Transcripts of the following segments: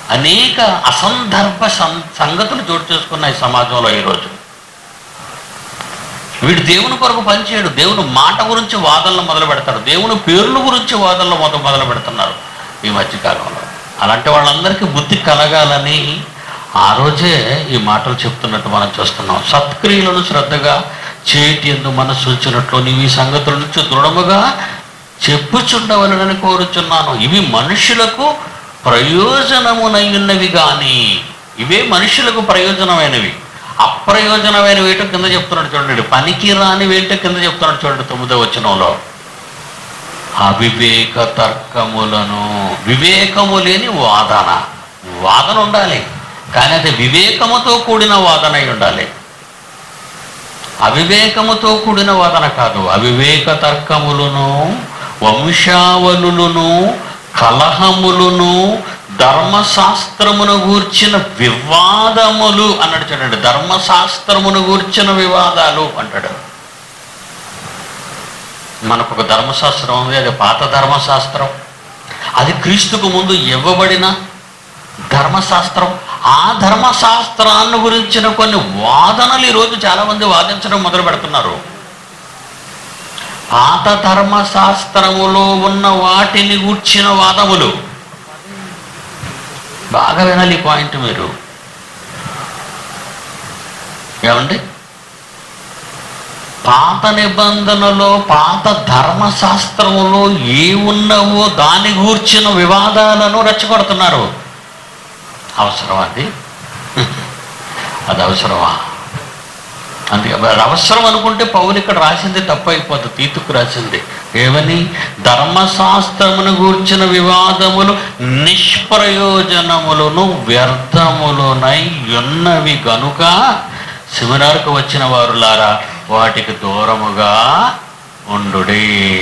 అనేక అసందర్భ సంగతులు చోటు చేసుకున్నాయి సమాజంలో ఈరోజు. వీడు దేవుని కొరకు పనిచేయడు, దేవుని మాట గురించి వాదనలు మొదలు పెడతారు, దేవుని పేర్ల గురించి వాదనలు మొదలు పెడుతున్నారు ఈ మధ్యకాలంలో. అలాంటి వాళ్ళందరికీ బుద్ధి కలగాలని ఆ రోజే ఈ మాటలు చెప్తున్నట్టు మనం చూస్తున్నాం. సత్క్రియలను శ్రద్ధగా చేటి ఎందు మనస్సు ఉంచినట్లు నీవు ఈ సంగతుల నుంచి దృఢముగా చెప్పుచుండవలనని కోరుచున్నాను. ఇవి మనుషులకు ప్రయోజనమునయున్నవి కానీ, ఇవే మనుషులకు ప్రయోజనమైనవి. అప్రయోజనమైన వేట కింద చెప్తున్నాడు చూడండి, పనికి రాని వేట కింద చెప్తున్నాడు చూడండి 9వ వచనంలో. అవివేక తర్కములను, వివేకము లేని వాదన ఉండాలి, కానీ అది వివేకముతో కూడిన వాదన అయి ఉండాలి. అవివేకముతో కూడిన వాదన కాదు. అవివేక తర్కములను, వంశావళులను, కలహములను, ధర్మశాస్త్రమును గూర్చిన వివాదములు అన్నాడు చూడండి. ధర్మశాస్త్రమును గూర్చిన వివాదాలు అంటాడు. మనకు ఒక ధర్మశాస్త్రం ఉంది, అది పాత ధర్మశాస్త్రం, అది క్రీస్తుకు ముందు ఇవ్వబడిన ధర్మశాస్త్రం. ఆ ధర్మశాస్త్రాన్ని గురించిన కొన్ని వాదనలు ఈరోజు చాలామంది వాదించడం మొదలు పెడుతున్నారు. పాత ధర్మశాస్త్రములో ఉన్న వాటిని గూర్చిన వాదములు. బాగా వినాలి ఈ పాయింట్ మీరు. ఏమండి, పాత నిబంధనలో పాత ధర్మశాస్త్రములో ఏ ఉన్నవో దాని గూర్చిన వివాదాలను రెచ్చగొడుతున్నారు. అవసరమా అది అవసరమా? అందుకే అది అవసరం అనుకుంటే పౌలు ఇక్కడ రాసింది తప్పు అయిపోతుంది. తీతుకు రాసింది ఏమని? ధర్మశాస్త్రమును గూర్చిన వివాదములు నిష్ప్రయోజనములను వ్యర్థములునై ఉన్నవి కనుక సెమినార్కు వచ్చిన వారులారా వాటికి దూరముగా ఉండుడి.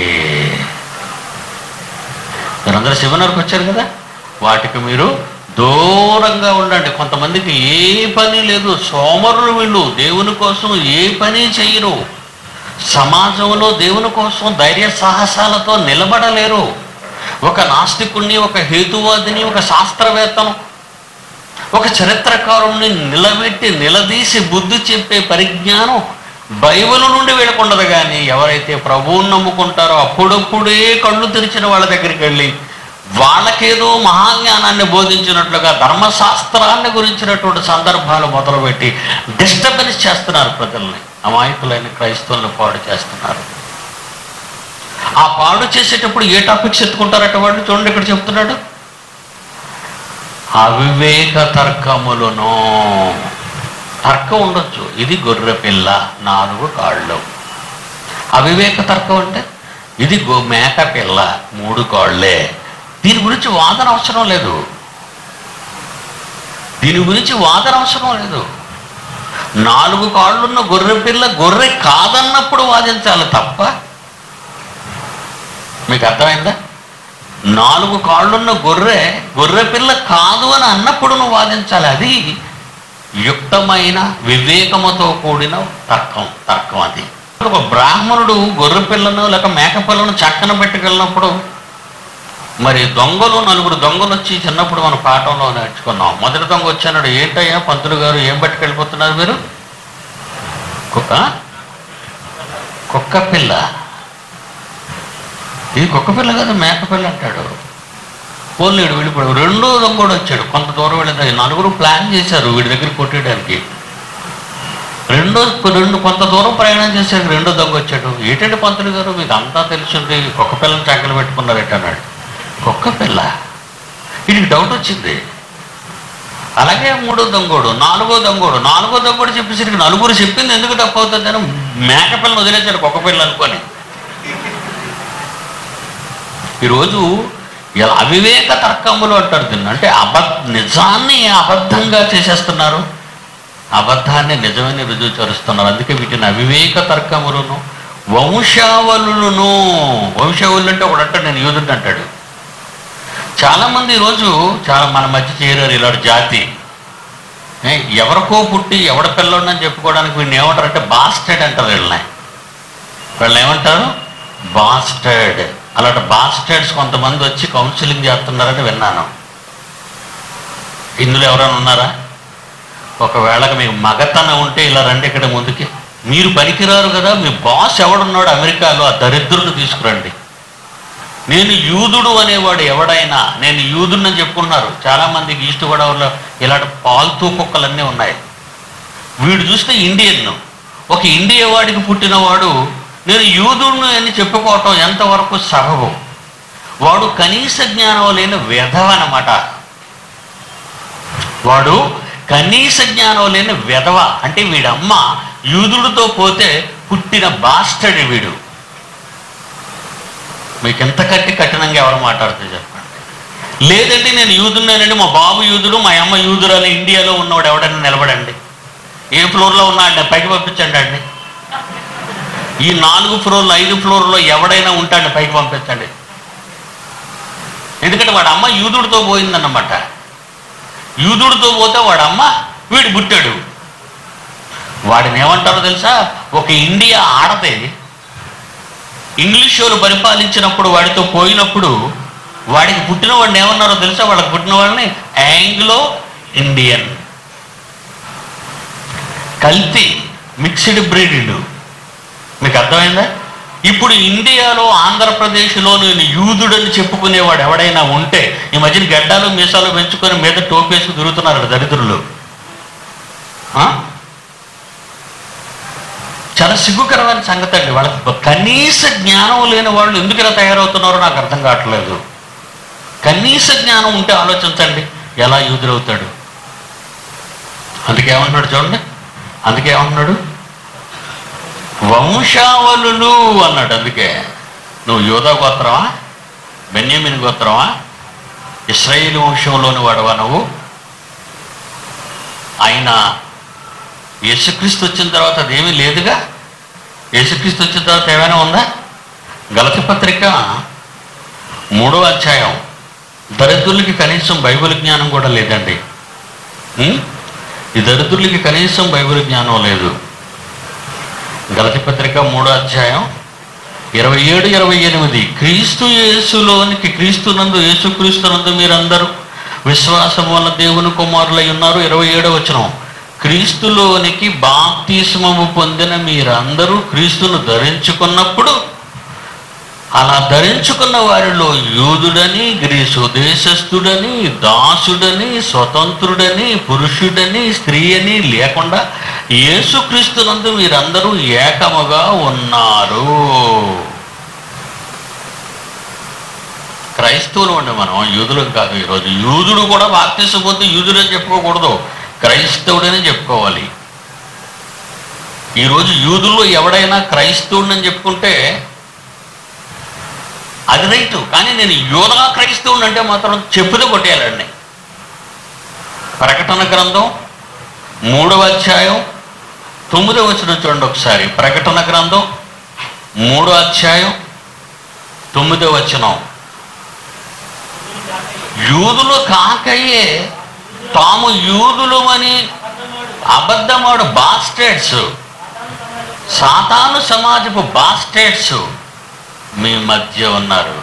మీరందరూ సెమినార్కి వచ్చారు కదా, వాటికి మీరు దూరంగా ఉండండి. కొంతమందికి ఏ పని లేదు, సోమరులు వీళ్ళు, దేవుని కోసం ఏ పని చేయరు, సమాజంలో దేవుని కోసం ధైర్య సాహసాలతో నిలబడలేరు. ఒక నాస్తికుణ్ణి, ఒక హేతువాదిని, ఒక శాస్త్రవేత్తను, ఒక చరిత్రకారుణ్ణి నిలదీసి బుద్ధి చెప్పే పరిజ్ఞానం బైబిల్ నుండి వీళ్ళకుండదు. కానీ ఎవరైతే ప్రభువుని నమ్ముకుంటారో అప్పుడప్పుడే కళ్ళు తెరిచిన వాళ్ళ దగ్గరికి వెళ్ళి వాళ్ళకేదో మహాజ్ఞానాన్ని బోధించినట్లుగా ధర్మశాస్త్రాన్ని గురించినటువంటి సందర్భాలు మొదలుపెట్టి డిస్టర్బెన్స్ చేస్తున్నారు ప్రజల్ని. అమాయకులైన క్రైస్తవులను పాడు చేస్తున్నారు. ఆ పాడు చేసేటప్పుడు ఏ టాపిక్స్ ఎత్తుకుంటారట వాళ్ళు? చూడండి, ఇక్కడ చెప్తున్నాడు, అవివేక తర్కములను. తర్కం ఉండొచ్చు, ఇది గొర్రె పిల్ల 4 కాళ్ళు. అవివేక తర్కం అంటే ఇది మేక పిల్ల 3 కాళ్ళే. దీని గురించి వాదన అవసరం లేదు. దీని గురించి వాదన అవసరం లేదు. 4 కాళ్ళున్న గొర్రె పిల్ల గొర్రె కాదన్నప్పుడు వాదించాలి తప్ప. మీకు అర్థమైందా? 4 కాళ్ళున్న గొర్రె పిల్ల కాదు అని అన్నప్పుడు నువ్వు వాదించాలి. అది యుక్తమైన వివేకముతో కూడిన తర్కం అది. ఒక బ్రాహ్మణుడు గొర్రె పిల్లను లేక మేక పిల్లను చక్కన పెట్టుకెళ్ళినప్పుడు, మరి దొంగలు 4 దొంగలు వచ్చి చిన్నప్పుడు మన పాఠంలో నేర్చుకున్నాం. మొదటి దొంగ వచ్చాడు, ఏంటయ్యా పంతులు గారు ఏం పట్టుకెళ్ళిపోతున్నారు మీరు? కుక్క పిల్ల. ఇది కుక్క పిల్ల కదా, మేక పిల్ల అంటాడు. పోలేడు, వెళ్ళిపోయాడు. 2వ దొంగ కూడా వచ్చాడు, కొంత దూరం వెళ్ళేది. 4 ప్లాన్ చేశారు వీడి దగ్గర కొట్టేయడానికి. కొంత దూరం ప్రయాణం చేశారు, 2వ దొంగ వచ్చాడు. ఏంటంటే పంతులు గారు మీకు అంతా తెలిసింది, కుక్క పిల్లని చక్కలు పెట్టుకున్నారు ఏంటన్నాడు. కుక్క పిల్ల. వీడికి డౌట్ వచ్చింది. అలాగే 3వ దొంగోడు, 4వ దొంగోడు చెప్పేసరికి 4 చెప్పింది ఎందుకు తప్పు అవుతుందని మేక పిల్లని వదిలేశాడు కుక్క పిల్ల అనుకొని. ఈరోజు ఇలా అవివేక తర్కములు అంటారు దీన్ని. అంటే నిజాన్ని అబద్ధంగా చేసేస్తున్నారు, అబద్ధాన్ని నిజమని రుజువు చేస్తున్నారు. అందుకే వీటిని అవివేక తర్కములను, వంశావళులను. వంశావళులు అంటే ఒకడంటాడు, నేను యూదుడు అంటాడు. చాలామంది ఈరోజు మన మధ్య చేరారు ఇలాంటి జాతి. ఎవరికో పుట్టి ఎవడ పిల్లోడని చెప్పుకోవడానికి వీడిని ఏమంటారు అంటే బాస్టర్డ్ అంటారు. వీళ్ళని ఏమంటారు? బాస్టర్డ్. అలాంటి బాస్టర్డ్స్ కొంతమంది వచ్చి కౌన్సిలింగ్ చేస్తున్నారని విన్నాను. ఇందులో ఎవరైనా ఉన్నారా? ఒకవేళ మీకు మగతనం ఉంటే ఇలా రండి ఇక్కడ ముందుకి. మీరు పనికిరారు కదా, మీ బాస్ ఎవడున్నాడు అమెరికాలో, ఆ దరిద్రుని తీసుకురండి. నేను యూదుడు అనేవాడు ఎవడైనా, నేను యూదుడిని చెప్పుకుంటున్నారు. చాలామందికి ఈస్ట్ గోదావరిలో ఇలాంటి పాల్తూ కుక్కలన్నీ ఉన్నాయి. వీడు చూస్తే ఇండియన్, ఒక ఇండియా వాడికి పుట్టినవాడు నేను యూదుడిని అని చెప్పుకోవటం ఎంతవరకు సబబు? వాడు కనీస జ్ఞానం లేని వెధవ అన్నమాట. వాడు కనీస జ్ఞానం లేని వెధవ. అంటే వీడమ్మ యూదుడితో పోతే పుట్టిన బాస్టర్డ్ వీడు. మీకు ఎంత కఠినంగా ఎవరు మాట్లాడితే చెప్పండి. లేదండి నేను యూదుడినేనండి, మా బాబు యూదుడు, మా అమ్మ యూదురాలు, ఇండియాలో ఉన్నవాడు ఎవడైనా నిలబడండి. ఏ ఫ్లోర్లో ఉన్నాడు పైకి పంపించండి అండి. ఈ 4 ఫ్లోర్లు 5 ఫ్లోర్లో ఎవడైనా ఉంటాడు పైకి పంపించండి. ఎందుకంటే వాడు అమ్మ యూదుడితో పోయిందన్నమాట. యూదుడితో పోతే వాడమ్మ వీడు పుట్టాడు. వాడిని ఏమంటారో తెలుసా? ఒక ఇండియా ఆడతే ఇంగ్లీష్ వాళ్ళు పరిపాలించినప్పుడు వాడితో పోయినప్పుడు వాడికి పుట్టిన వాడిని ఏమన్నారో తెలుసా? వాళ్ళకి పుట్టిన వాళ్ళని ఆంగ్లో ఇండియన్, కల్తీ, మిక్స్డ్ బ్రీడ్. మీకు అర్థమైందా? ఇప్పుడు ఇండియాలో ఆంధ్రప్రదేశ్లో నేను యూదుడని చెప్పుకునేవాడు ఎవడైనా ఉంటే, ఈ మధ్యన గడ్డాలు మీసాలు పెంచుకొని మీద టోపేసుకు తిరుగుతున్నారు దరిద్రులు. చాలా సిగ్గుకరమైన సంగతి అండి. వాళ్ళకి కనీస జ్ఞానం లేని వాళ్ళు ఎందుకు ఇలా తయారవుతున్నారో నాకు అర్థం కావట్లేదు. కనీస జ్ఞానం ఉంటే ఆలోచించండి ఎలా యూదుడవుతాడు. అందుకే ఏమంటున్నాడు చూడండి, అందుకే ఏమంటున్నాడు? వంశావళులు అన్నాడు. అందుకే నువ్వు యూదా గోత్రమా, బెన్యామీను గోత్రమా, ఇశ్రాయేలు వంశంలోని వాడవా నువ్వు? ఆయన యేసుక్రీస్తు వచ్చిన తర్వాత అదేమీ లేదుగా. యేసుక్రీస్తు వచ్చిన తర్వాత ఏమైనా ఉందా? గలతీ పత్రిక 3వ అధ్యాయం. దరిద్రులకి కనీసం బైబిల్ జ్ఞానం కూడా లేదండి. ఈ దరిద్రులకి కనీసం బైబిల్ జ్ఞానం లేదు. గలతీ పత్రిక 3వ అధ్యాయం 27, 28. క్రీస్తు యేసులోనికి, క్రీస్తునందు, యేసుక్రీస్తునందు మీరందరూ విశ్వాసం వల్ల దేవుని కుమారులై ఉన్నారు. 27వ వచనం. క్రీస్తులోనికి బాప్తిస్మము పొందిన మీరందరూ క్రీస్తును ధరించుకున్నప్పుడు, అలా ధరించుకున్న వారిలో యూదుడని, గ్రీసు దేశస్థుడని, దాసుడని, స్వతంత్రుడని, పురుషుడని, స్త్రీ అని లేకుండా యేసుక్రీస్తునందు మీరందరూ ఏకముగా ఉన్నారు. క్రైస్తవులు ఉండి మనం యూదులం కాదు. ఈరోజు యూదుడు కూడా బాప్తిస్మం పొంది యూదుడు అని చెప్పుకోకూడదు, క్రైస్తవుడని చెప్పుకోవాలి. ఈరోజు యూదుల్లో ఎవడైనా క్రైస్తవుడని చెప్పుకుంటే అది రైటు, కానీ నేను యూదా క్రైస్తవుని అంటే మాత్రం చెప్పుతో కొట్టేయాలండి. ప్రకటన గ్రంథం 3వ అధ్యాయం 9వ వచనం చూడండి ఒకసారి. ప్రకటన గ్రంథం 3వ అధ్యాయం 9వ వచనం. యూదులు కాకయే తాము యూదులమని అబద్ధమాడు బాస్టర్డ్స్, సాతాను సమాజపు బాస్టర్డ్స్ మీ మధ్య ఉన్నారు.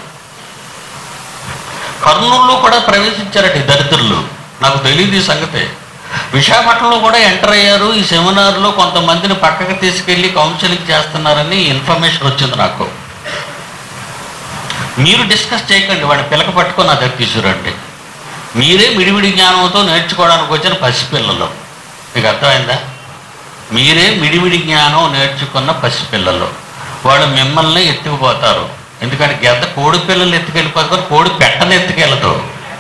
కర్నూలులో కూడా ప్రవేశించారట ఈ దరిద్రులు. నాకు తెలియదు ఈ సంగతి. విశాఖపట్నంలో కూడా ఎంటర్ అయ్యారు. ఈ సెమినార్లో కొంతమందిని పక్కకు తీసుకెళ్ళి కౌన్సిలింగ్ చేస్తున్నారని ఇన్ఫర్మేషన్ వచ్చింది నాకు. మీరు డిస్కస్ చేయకండి, వాడిని పిలక పట్టుకొని నా దగ్గర తీసుకురండి. మీరే మిడిమిడి జ్ఞానంతో నేర్చుకోవడానికి వచ్చిన పసిపిల్లలు. మీకు అర్థమైందా? మీరే మిడిమిడి జ్ఞానం నేర్చుకున్న పసిపిల్లలు. వాళ్ళు మిమ్మల్ని ఎత్తుకుపోతారు. ఎందుకంటే గెద్ద కోడి పిల్లలు ఎత్తుకెళ్ళిపోతారు, కోడి పెట్టని ఎత్తుకెళ్ళదు.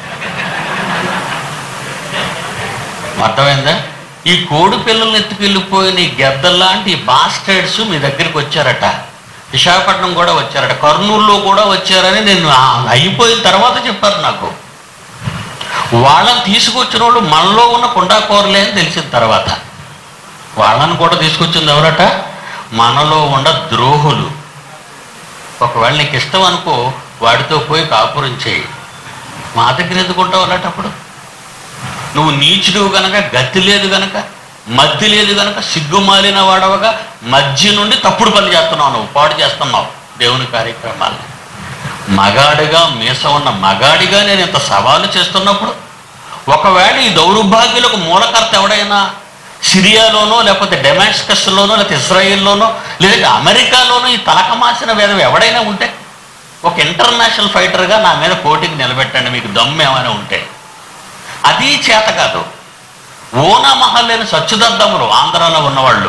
అర్థమైందా? ఈ కోడి పిల్లల్ని ఎత్తుకెళ్ళిపోయిన ఈ గెద్దలాంటి బాస్టర్డ్స్ మీ దగ్గరికి వచ్చారట. విశాఖపట్నం కూడా వచ్చారట, కర్నూలులో కూడా వచ్చారని నేను అయిపోయిన తర్వాత చెప్పారు నాకు. వాళ్ళని తీసుకొచ్చిన వాళ్ళు మనలో ఉన్న కుండాకోరలే అని తెలిసిన తర్వాత వాళ్ళని కూడా తీసుకొచ్చింది ఎవరట? మనలో ఉన్న ద్రోహులు. ఒకవేళ నీకు ఇష్టం అనుకో, వాడితో పోయి కాపురం చేయి. మా దగ్గర ఎందుకుంటావు అలాంటప్పుడు? నువ్వు నీచుడు గనక, గతి లేదు గనక, మధ్య లేదు గనక, సిగ్గుమాలిన వాడవగా మధ్య నుండి తప్పుడు పని చేస్తున్నావు, నువ్వు పాడు చేస్తున్నావు దేవుని కార్యక్రమాలు. మగాడిగా, మీస ఉన్న మగాడిగా నేను ఇంత సవాలు చేస్తున్నప్పుడు ఒకవేళ ఈ దౌర్భాగ్యులకు మూలకర్త ఎవడైనా సిరియాలోనో, లేకపోతే డెమాస్కస్లోనో, లేకపోతే ఇజ్రాయిల్లోనో, లేదంటే అమెరికాలోనో ఈ తలకమాసిన వేదం ఎవడైనా ఉంటే, ఒక ఇంటర్నేషనల్ ఫైటర్గా నా మీద పోటీకి నిలబెట్టండి మీకు దమ్ము ఏమైనా ఉంటే. అది చేత కాదు. ఓనామహల్ లేని సచ్చుదద్దములు ఆంధ్రాలో ఉన్నవాళ్ళు.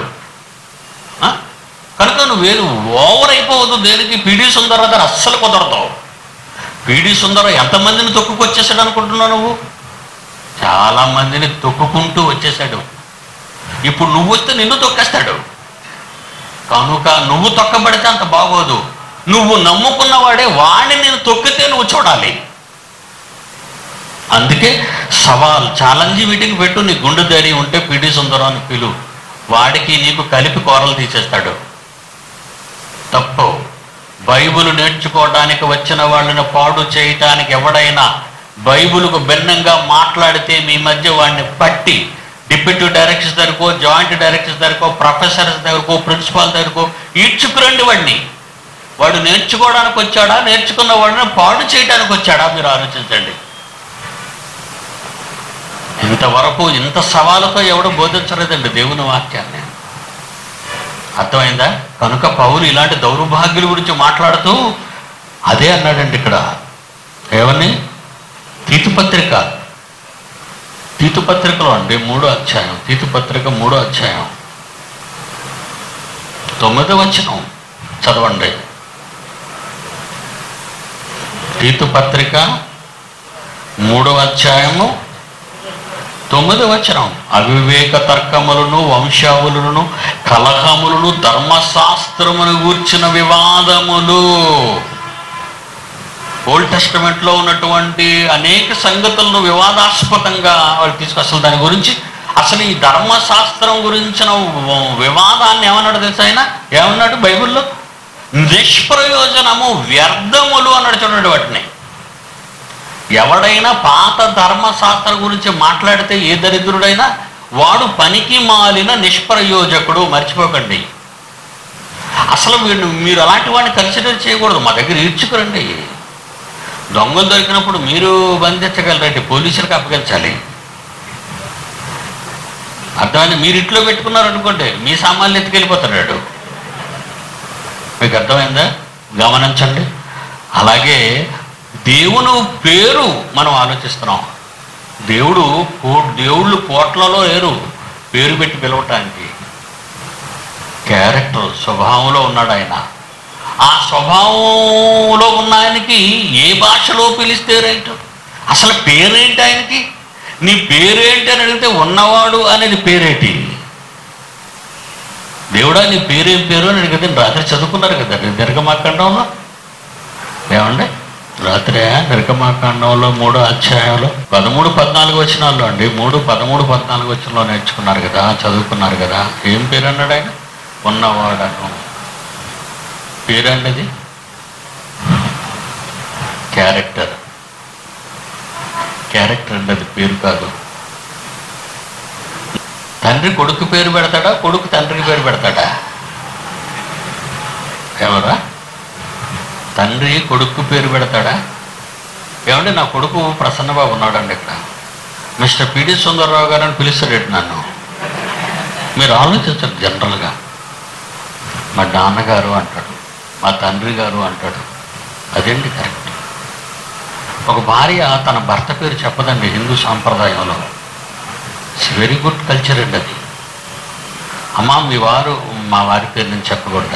కనుక నువ్వేరు ఓవర్ అయిపోవద్దు. దేనికి పిడి సుందరరావు గారు అస్సలు కుదరతావు. పిడి సుందరరావు ఎంతమందిని తొక్కుకొచ్చేసాడు అనుకుంటున్నావు నువ్వు? చాలా మందిని తొక్కుకుంటూ వచ్చేసాడు. ఇప్పుడు నువ్వు వస్తే నిన్ను తొక్కేస్తాడు. కనుక నువ్వు తొక్కబడితే అంత బాగోదు. నువ్వు నమ్ముకున్నవాడే వాడిని నేను తొక్కితే నువ్వు చూడాలి. అందుకే సవాల్, ఛాలెంజ్ మీటింగ్ పెట్టు. నీ గుండె ధైర్యం ఉంటే పిడి సుందరం అని పిలు. వాడికి నీకు కలిపి కూరలు తీసేస్తాడు. తప్పు. బైబిల్ నేర్చుకోవడానికి వచ్చిన వాళ్ళని పాడు చేయటానికి ఎవడైనా బైబిల్కు భిన్నంగా మాట్లాడితే మీ మధ్య వాడిని పట్టి డిప్యూటీ డైరెక్టర్స్ దగ్గరకో, జాయింట్ డైరెక్టర్స్ దగ్గరకో, ప్రొఫెసర్స్ దగ్గరకో, ప్రిన్సిపాల్ దగ్గరకో ఈడ్చుకురండి వాడిని. వాడు నేర్చుకోవడానికి వచ్చాడా, నేర్చుకున్న వాడిని పాడు చేయడానికి వచ్చాడా? మీరు ఆలోచించండి. ఇంతవరకు ఇంత సవాలుతో ఎవడు బోధించలేదండి దేవుని వాక్యాన్ని. అర్థమైందా? కనుక పౌలు ఇలాంటి దౌర్భాగ్యుల గురించి మాట్లాడుతూ అదే అన్నాడండి ఇక్కడ. ఏమని? తీతుపత్రికలో అండి 3వ అధ్యాయం, తీతుపత్రిక 3వ అధ్యాయం 9వ వచనం చదవండి. తీతుపత్రిక 3వ అధ్యాయము 9వ వచనం. అవివేక తర్కములను, వంశావళులను, కలహములను, ధర్మశాస్త్రమును గూర్చిన వివాదములు. ఓల్డ్ టెస్టమెంట్లో ఉన్నటువంటి అనేక సంగతులను వివాదాస్పదంగా వాళ్ళు అసలు దాని గురించి, అసలు ఈ ధర్మశాస్త్రం గురించిన వివాదాన్ని ఏమన్నాడు తెలుసా ఆయన? ఏమన్నాడు బైబిల్లో? నిష్ప్రయోజనము, వ్యర్థములు అన్నాడు. చూడండి వాటిని. ఎవడైనా పాత ధర్మశాస్త్రం గురించి మాట్లాడితే ఏ దరిద్రుడైనా వాడు పనికి మాలిన నిష్ప్రయోజకుడు. మర్చిపోకండి. అసలు మీరు అలాంటి వాడిని కన్సిడర్ చేయకూడదు. మా దగ్గర ఈడ్చుకురండి. దొంగలు దొరికినప్పుడు మీరు బంధించగలరండి, పోలీసులకు అప్పగించాలి. అర్థమైంది? మీరు ఇంట్లో పెట్టుకున్నారనుకోండి, మీ సామాన్లు ఎత్తుకెళ్ళిపోతాడు. మీకు అర్థమైందా? గమనించండి. అలాగే దేవుని పేరు మనం ఆలోచిస్తున్నాం. దేవుళ్ళు కోట్లలో లేరు పేరు పెట్టి పిలవటానికి. క్యారెక్టర్, స్వభావంలో ఉన్నాడు ఆయన. ఆ స్వభావంలో ఉన్న ఆయనకి ఏ భాషలో పిలిస్తే రైట్? అసలు పేరేంటి ఆయనకి? నీ పేరేంటి అని అడిగితే ఉన్నవాడు అనేది పేరేంటి? దేవుడా నీ పేరేం పేరు అని అడిగితే రాత్రి చదువుకున్నారు కదా నిర్గమాకాండంలో. ఏమండి? రాత్రి నిర్గమాకాండంలో 3వ అధ్యాయంలో 13-14 వచనాల్లో అండి. 13-14 వచనంలో నేర్చుకున్నారు కదా, చదువుకున్నారు కదా. ఏం పేరు అన్నాడు ఆయన? ఉన్నవాడను. పేరు అన్నది క్యారెక్టర్ అన్నది పేరు కాదు. తండ్రి కొడుకు పేరు పెడతాడా? కొడుకు తండ్రికి పేరు పెడతాడా? ఎవరా? తండ్రి కొడుకు పేరు పెడతాడా? ఏమంటే నా కొడుకు ప్రసన్నబాబు ఉన్నాడండి ఇక్కడ. మిస్టర్ పిడి సుందరరావు గారు అని పిలుస్తాడు నన్ను. మీరు ఆలోచించండి. జనరల్గా మా నాన్నగారు అంటాడు, మా తండ్రి గారు అంటాడు. అదేంటి కరెక్ట్? ఒక భార్య తన భర్త పేరు చెప్పదండి హిందూ సాంప్రదాయంలో. ఇట్స్ వెరీ గుడ్ కల్చర్ అండి అది. అమ్మా మీ వారు, మా వారి పేరు నేను చెప్పకూడదు,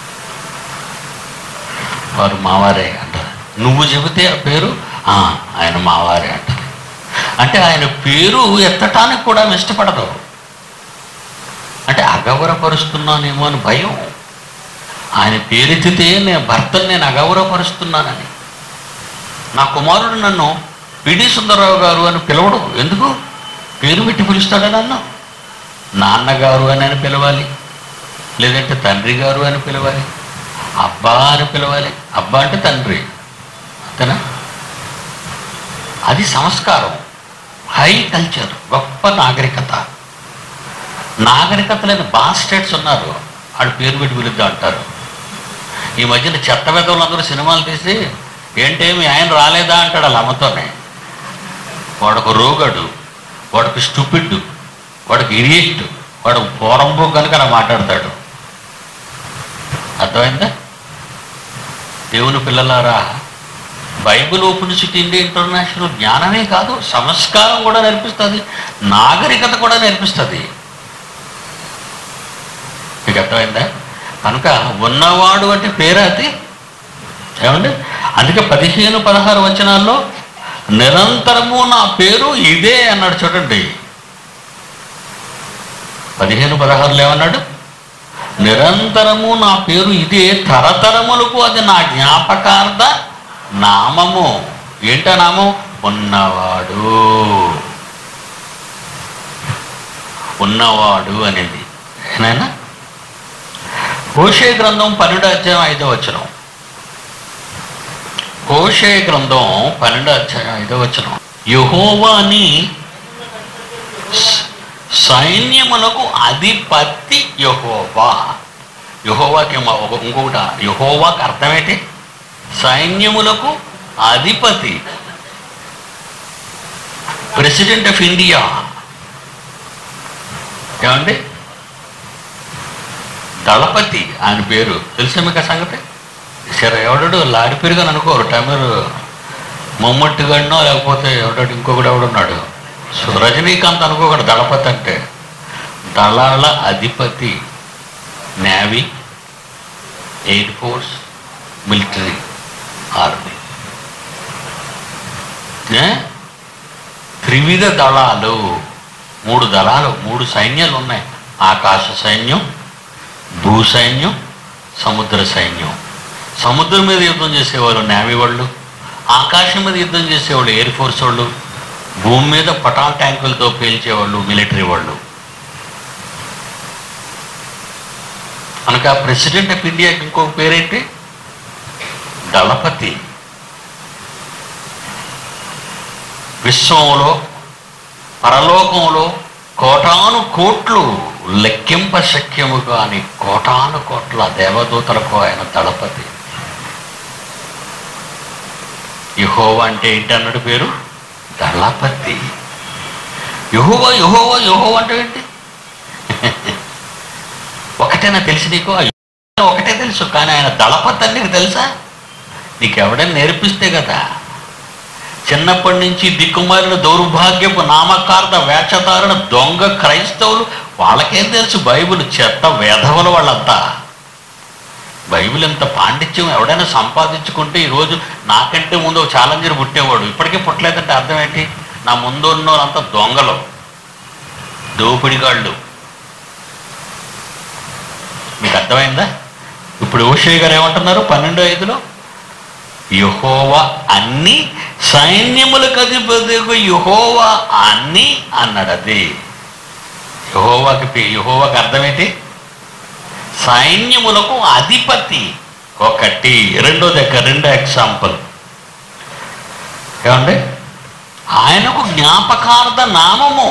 వారు మావారే అంటారు. నువ్వు చెబితే ఆ పేరు ఆయన మావారే అంటారు. అంటే ఆయన పేరు ఎత్తటానికి కూడా ఇష్టపడదు. అంటే అగౌరవపరుస్తున్నానేమో అని భయం. ఆయన పేరెత్తితే భర్తను నేను అగౌరవపరుస్తున్నానని. నా కుమారుడు నన్ను పిడి సుందరరావు గారు అని పిలవడు. ఎందుకు? పేరు పెట్టి పిలుస్తాడా నన్ను? నాన్నగారు అని పిలవాలి, లేదంటే తండ్రి గారు అని పిలవాలి, అబ్బా అని పిలవాలి. అబ్బా అంటే తండ్రి, అంతేనా? అది సంస్కారం, హై కల్చర్, గొప్ప నాగరికత. నాగరికత లేని బాస్టర్డ్స్ ఉన్నారు, వాడు పేరు పెట్టి పిలుద్దాం అంటారు. ఈ మధ్యన చెత్త వెధవులందరూ సినిమాలు తీసి ఏంటే మీ ఆయన రాలేదా అంటాడు వాళ్ళ అమ్మతోనే. వాడొక రోగడు, వాడికి స్టూపిడ్, వాడికి ఇడియట్, వాడు పోరంబో కనుక అలా మాట్లాడతాడు. అర్థమైందా? దేవుని పిల్లలారా, Bible open city India international జ్ఞానమే కాదు, సంస్కారం కూడా నేర్పిస్తుంది, నాగరికత కూడా నేర్పిస్తుంది. మీకు అర్థమైందా? కనుక ఉన్నవాడు అంటే పేరు అది. ఏమండి? అందుకే 15-16 వచనాల్లో నిరంతరము నా పేరు ఇదే అన్నాడు. చూడండి, 15-16 ఏమన్నాడు? నిరంతరము నా పేరు ఇదే, తరతరములకు అది నా జ్ఞాపకార్థ నామము. ఏంట నామం? ఉన్నవాడు. ఉన్నవాడు అనేది ఏనాయనా? హోషేయ గ్రంథం 12వ అధ్యాయం 5వ వచనం. హోషేయ గ్రంథం 12వ అధ్యాయం 5వ వచనం. యెహోవాని సైన్యములకు అధిపతి యెహోవా. యెహోవాకి ఇంకొకట, యెహోవాకి అర్థమేంటి? సైన్యములకు అధిపతి, ప్రెసిడెంట్ ఆఫ్ ఇండియా. ఏమండి? దళపతి ఆయన పేరు. తెలుసా మీకు ఆ సంగతి? సరే, ఎవడాడు లారీ పేరుగా అనుకోరు. టైమర్ మమ్మట్టి గడినో లేకపోతే ఎవడాడు ఇంకొకటి ఎవడున్నాడు, రజనీకాంత్ అనుకోకూడదు. దళపతి అంటే దళాల అధిపతి. Navy, air force, military, army, త్రివిధ దళాలు. 3 దళాలు, 3 సైన్యాలు ఉన్నాయి. ఆకాశ సైన్యం, భూ సైన్యం, సముద్ర సైన్యం. సముద్రం మీద యుద్ధం చేసేవాళ్ళు నేవీ వాళ్ళు, ఆకాశం మీద యుద్ధం చేసేవాళ్ళు ఎయిర్ ఫోర్స్ వాళ్ళు, భూమి మీద పటాన్ ట్యాంకులతో పేల్చేవాళ్ళు మిలిటరీ వాళ్ళు. కనుక ప్రెసిడెంట్ ఆఫ్ ఇండియాకి ఇంకొక పేరేంటి? దళపతి. విశ్వంలో, పరలోకంలో కోటాను కోట్లు, లెక్కింప శక్యము కాని కోటాను కోట్ల దేవదూతలకు ఆయన దళపతి. యెహోవా అంటే ఏంటి అన్నాడు పేరు? దళపతి. యెహోవా యెహోవా యెహోవా అంటే ఏంటి? ఒకటేనా తెలుసు నీకు? ఒకటే తెలుసు, కానీ ఆయన దళపతి అని నీకు తెలుసా? నీకు ఎవడైనా నేర్పిస్తే కదా. చిన్నప్పటి నుంచి దిక్కుమాలిన దౌర్భాగ్యపు నామకార్థ వేషధారణ దొంగ క్రైస్తవులు, వాళ్ళకేం తెలుసు బైబిల్? చెత్త వేధవులు వాళ్ళంతా. బైబిల్ ఎంత పాండిత్యం ఎవడైనా సంపాదించుకుంటే, ఈరోజు నాకంటే ముందు ఒక ఛాలెంజర్ పుట్టేవాడు, ఇప్పటికే పుట్టలేదంటే అర్థం ఏంటి? నా ముందు ఉన్న వాళ్ళంతా దొంగలు, దోపిడిగాళ్ళు. మీకు అర్థమైందా? ఇప్పుడు హోషేయ గారు ఏమంటున్నారు 12:5లో? యెహోవా అన్ని సైన్యములకు అధిపతి యెహోవా అన్ని అన్నాడు. అది యెహోవాకి అర్థమేంటి? సైన్యములకు అధిపతి. ఒకటి. రెండో ఎగ్జాంపుల్ ఏమండి? ఆయనకు జ్ఞాపకార్థ నామము.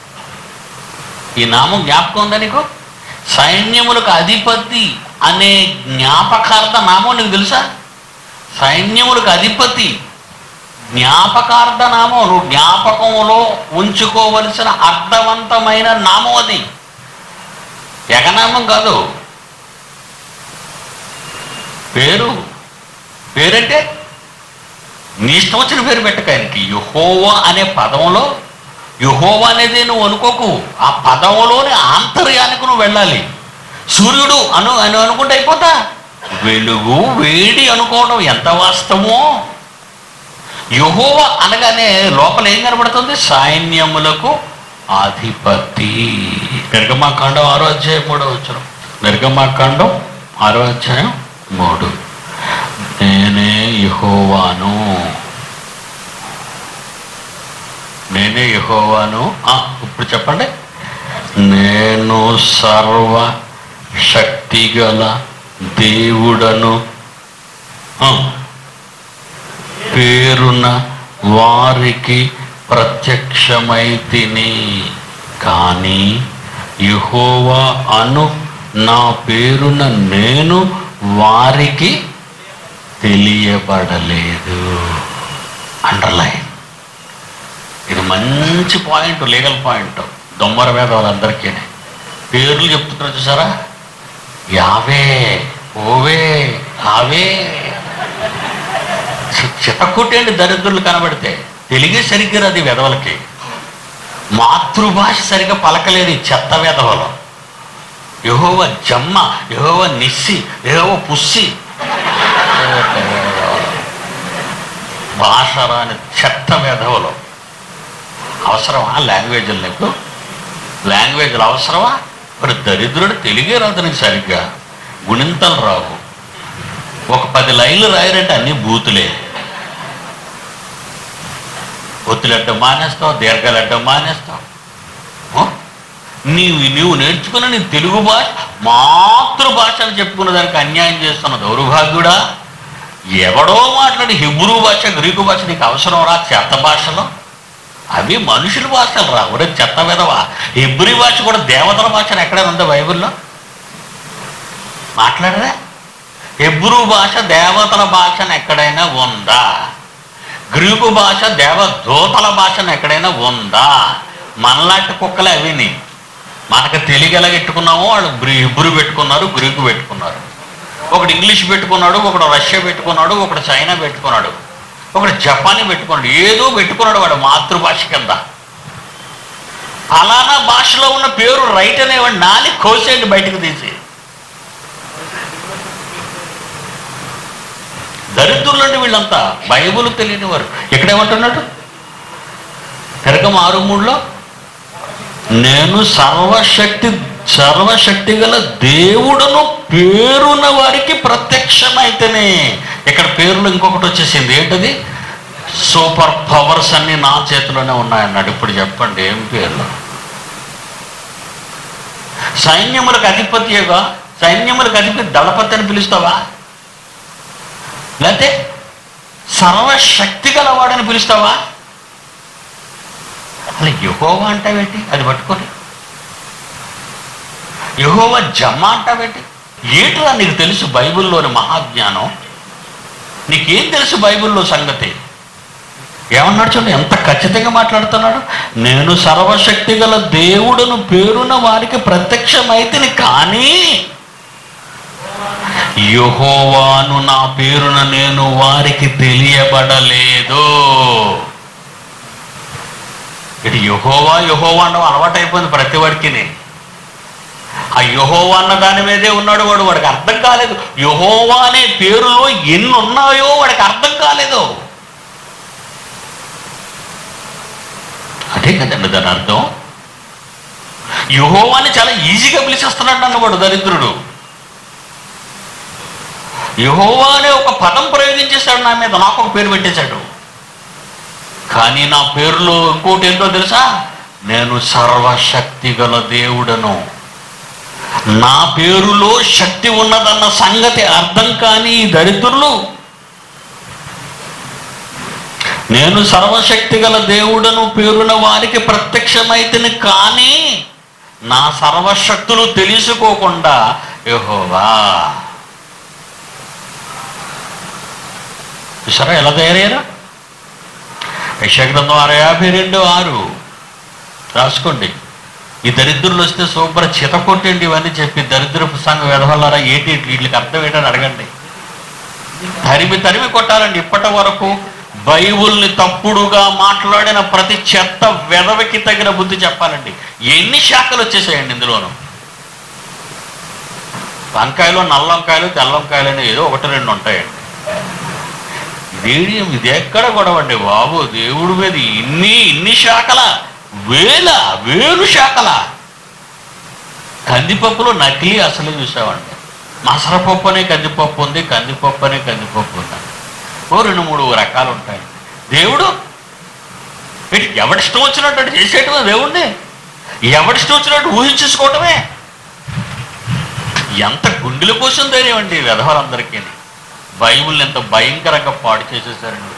ఈ నామం జ్ఞాపకం ఉందా నీకు? సైన్యములకు అధిపతి అనే జ్ఞాపకార్థ నామం నీకు తెలుసా? సైన్యములకు అధిపతి, జ్ఞాపకార్థ నామం. నువ్వు జ్ఞాపకంలో ఉంచుకోవలసిన అర్థవంతమైన నామం అది, ఎగనామం కాదు. పేరంటే నీ ఇష్టం వచ్చిన పేరు పెట్టక. ఆయనకి యెహోవా అనే పదంలో, యెహోవా అనేది నువ్వు అనుకోకు, ఆ పదంలోని ఆంతర్యానికి నువ్వు వెళ్ళాలి. సూర్యుడు అని అనుకుంటే అయిపోతా? వెలుగు, వేడి అనుకోవడం ఎంత వాస్తవమో. యెహోవా అనగానే లోపల ఏం కనబడుతుంది? సైన్యములకు అధిపతి. నిర్గమాకాండం 6వ అధ్యాయం 3వ వచనం. నిర్గమాకాండం 6వ అధ్యాయం 3. నేనే యెహోవాను, నేనే యెహోవాను. ఇప్పుడు చెప్పండి. నేను సర్వ శక్తిగల దేవుడను, పేరున వారికి ప్రత్యక్షమైతిని, కానీ యెహోవా అను నా పేరున నేను వారికి తెలియబడలేదు. అండర్లైన్. ఇది మంచి పాయింట్, లీగల్ పాయింట్. దొమ్మర వేదవాళ్ళందరికీ పేర్లు చెప్తున్నారు చూసారా, యావే, ఓవే, ఆవే. చితకుట్టండి దరిద్రులు కనబడితే. తెలుగే సరిగ్గా అది వెధవలకి. మాతృభాష సరిగ్గా పలకలేదు ఈ చెత్త వెధవలు. యెహోవా జమ్మ, యెహోవా నిస్సి, యెహోవా పుస్సి. భాష రాని చెత్త వెధవలు. అవసరమా లాంగ్వేజ్లు? ఇప్పుడు లాంగ్వేజ్లు అవసరమా? మరి దరిద్రుడు తెలుగే రాదు నీకు సరిగ్గా, గుణింతలు రావు. ఒక 10 లైన్లు రాయరంటే అన్ని బూతులే. ఒత్తులడ్డం మానేస్తావు, దీర్ఘాలడ్డం మానేస్తావు. నీవు నేర్చుకున్న నీ తెలుగు భాష మాతృభాష అని చెప్పుకున్న దానికి అన్యాయం చేస్తున్న దౌర్భాగ్యుడా. ఎవడో మాట్లాడి హిబ్రూ భాష, గ్రీకు భాష నీకు అవసరం రా? చెత్త భాషలో అవి మనుషుల భాషలు రా. ఒరే చెత్త విధవా, హిబ్రూ భాష కూడా దేవతల భాష ఎక్కడైనా ఉందా బైబిల్లో? మాట్లాడరా? హిబ్రూ భాష దేవతల భాషను ఎక్కడైనా ఉందా? గ్రీకు భాష దేవదూతల భాషను ఎక్కడైనా ఉందా? మనలాంటి కుక్కలే అవిని. మనకు తెలుగు ఎలా పెట్టుకున్నామో వాళ్ళు హిబ్రూ పెట్టుకున్నారు, గ్రీకు పెట్టుకున్నారు. ఒకడు ఇంగ్లీష్ పెట్టుకున్నాడు, ఒకడు రష్యా పెట్టుకున్నాడు, ఒకడు చైనా పెట్టుకున్నాడు, ఒకడు జపానీ పెట్టుకున్నాడు. ఏదో పెట్టుకున్నాడు వాడు మాతృభాష కింద. అలానా భాషలో ఉన్న పేరు రైట్ అనేవాడు నాని కోసేయండి బయటకు తీసి. దరిద్రులండి వీళ్ళంతా, బైబుల్ తెలియని వారు. ఎక్కడేమంటున్నాడు? తిరగ 6:3లో నేను సర్వశక్తి గల దేవుడును పేరున్న వారికి ప్రత్యక్షమైతేనే. ఇక్కడ పేరులో ఇంకొకటి వచ్చేసింది. ఏంటది? సూపర్ పవర్స్ అన్ని నా చేతిలోనే ఉన్నాయన్నాడు. ఇప్పుడు చెప్పండి ఏం పేర్లు? సైన్యములకు అధిపతిగా, సైన్యములకు అధిపతి దళపతి అని పిలుస్తావా? లేకపోతే సర్వశక్తి గలవాడని పిలుస్తావా? అసలు యెహోవా అంటావేంటి? అది పట్టుకొని యెహోవా జమ్మ అంటావేంటి? ఏంటిరా నీకు తెలుసు బైబిల్లోని మహాజ్ఞానం? నీకేం తెలుసు బైబిల్లో సంగతి? ఏమన్నాడు చూడండి, ఎంత ఖచ్చితంగా మాట్లాడుతున్నాడు. నేను సర్వశక్తి గల దేవుడును పేరున వారికి ప్రత్యక్షమైతిని, కానీ యెహోవాను నా పేరున నేను వారికి తెలియబడలేదు. ఇది యెహోవా యెహోవా అనడం అలవాటైపోయింది ప్రతి వాడికి. ఆ యెహోవా అన్న దాని మీదే ఉన్నాడు వాడు. వాడికి అర్థం కాలేదు యెహోవా అనే పేరులో ఎన్ని ఉన్నాయో వాడికి అర్థం కాలేదు. అదే కదండి దాని అర్థం. యెహోవాని చాలా ఈజీగా పిలిచేస్తున్నాడు అన్నవాడు దరిద్రుడు. యెహోవా అనే ఒక పదం ప్రయోగించేశాడు నా మీద, నాకు ఒక పేరు పెట్టేశాడు. కానీ నా పేరులో ఇంకోటి ఏంటో తెలుసా? నేను సర్వశక్తి గల దేవుడను. నా పేరులో శక్తి ఉన్నదన్న సంగతి అర్థం కాని ఈ దరిద్రులు నేను సర్వశక్తి గల దేవుడను పేరున వారికి ప్రత్యక్షమైతిని, కానీ నా సర్వశక్తులు తెలుసుకోకుండా యెహోవా. చూసారా ఎలా తయారయ్యారా? యెషయా గ్రంథం 52:6 రాసుకోండి. ఈ దరిద్రులు వస్తే సూపర్ చిత కొట్టండి ఇవన్నీ చెప్పి దరిద్రపు సంఘ వెధవలారా ఏంటి వీళ్ళకి అర్థం ఏంటని అడగండి. తరిమి కొట్టాలండి. ఇప్పటి వరకు బైబుల్ని తప్పుడుగా మాట్లాడిన ప్రతి చెత్త వెధవకి తగిన బుద్ధి చెప్పాలండి. ఎన్ని శాఖలు వచ్చేసాయండి ఇందులోనూ. వంకాయలు, నల్ల వంకాయలు, తెల్ల వంకాయలు అని ఏదో 1-2 ఉంటాయండి. ఇది ఎక్కడ గొడవండి బాబు? దేవుడి మీద ఇన్ని శాఖల, వేలు శాఖల. కందిపప్పులో నకిలీ అసలు చూసామండి. మసరపప్పు అనే కందిపప్పు ఉంది, కందిపప్పు అనే కందిపప్పు ఉంది. 2-3 రకాలు ఉంటాయి. దేవుడు ఎవడిష్టం వచ్చినట్టు చేసేయటమే దేవుణ్ణి, ఎవడిష్టం వచ్చినట్టు ఊహించేసుకోవటమే. ఎంత గుండెల కోసం ధైర్యం అండి వెధవలందరికీ. బైబిల్ని ఎంత భయంకరంగా పాడు చేసేసారండి.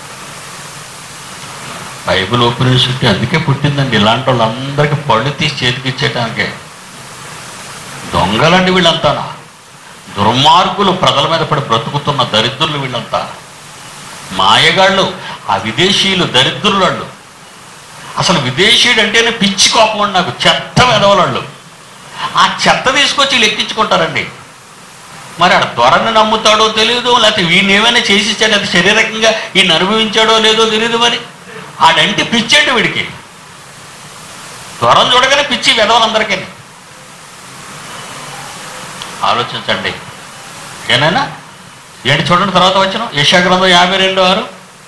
బైబిల్ ఓపెన్ యూనివర్సిటీ అందుకే పుట్టిందండి, ఇలాంటి వాళ్ళందరికీ పళ్ళు తీసి చేతికి ఇచ్చేయటానికే. దొంగలండి వీళ్ళంతా, దుర్మార్గులు, ప్రజల మీద పడి బ్రతుకుతున్న దరిద్రులు వీళ్ళంతా, మాయగాళ్ళు, ఆ విదేశీయులు, దరిద్రులు. అసలు విదేశీయుడు అంటేనే పిచ్చి కోపం అండి నాకు. చెత్త వెదవలాళ్ళు. ఆ చెత్త తీసుకొచ్చి లెక్కించుకుంటారండి. మరి ఆడ దొరని నమ్ముతాడో తెలియదు, లేకపోతే వీడిని ఏమైనా చేసిచ్చాడు, లేకపోతే శారీరకంగా ఈయన అనుభవించాడో లేదో తెలియదు. మరి ఆడంటే పిచ్చి అండి వీడికి. దొరను చూడగానే పిచ్చి వెదవలందరికీ. ఆలోచించండి. ఏనైనా ఏంటి చూడండి తర్వాత వచ్చిన యెషయా గ్రంథం 52:6.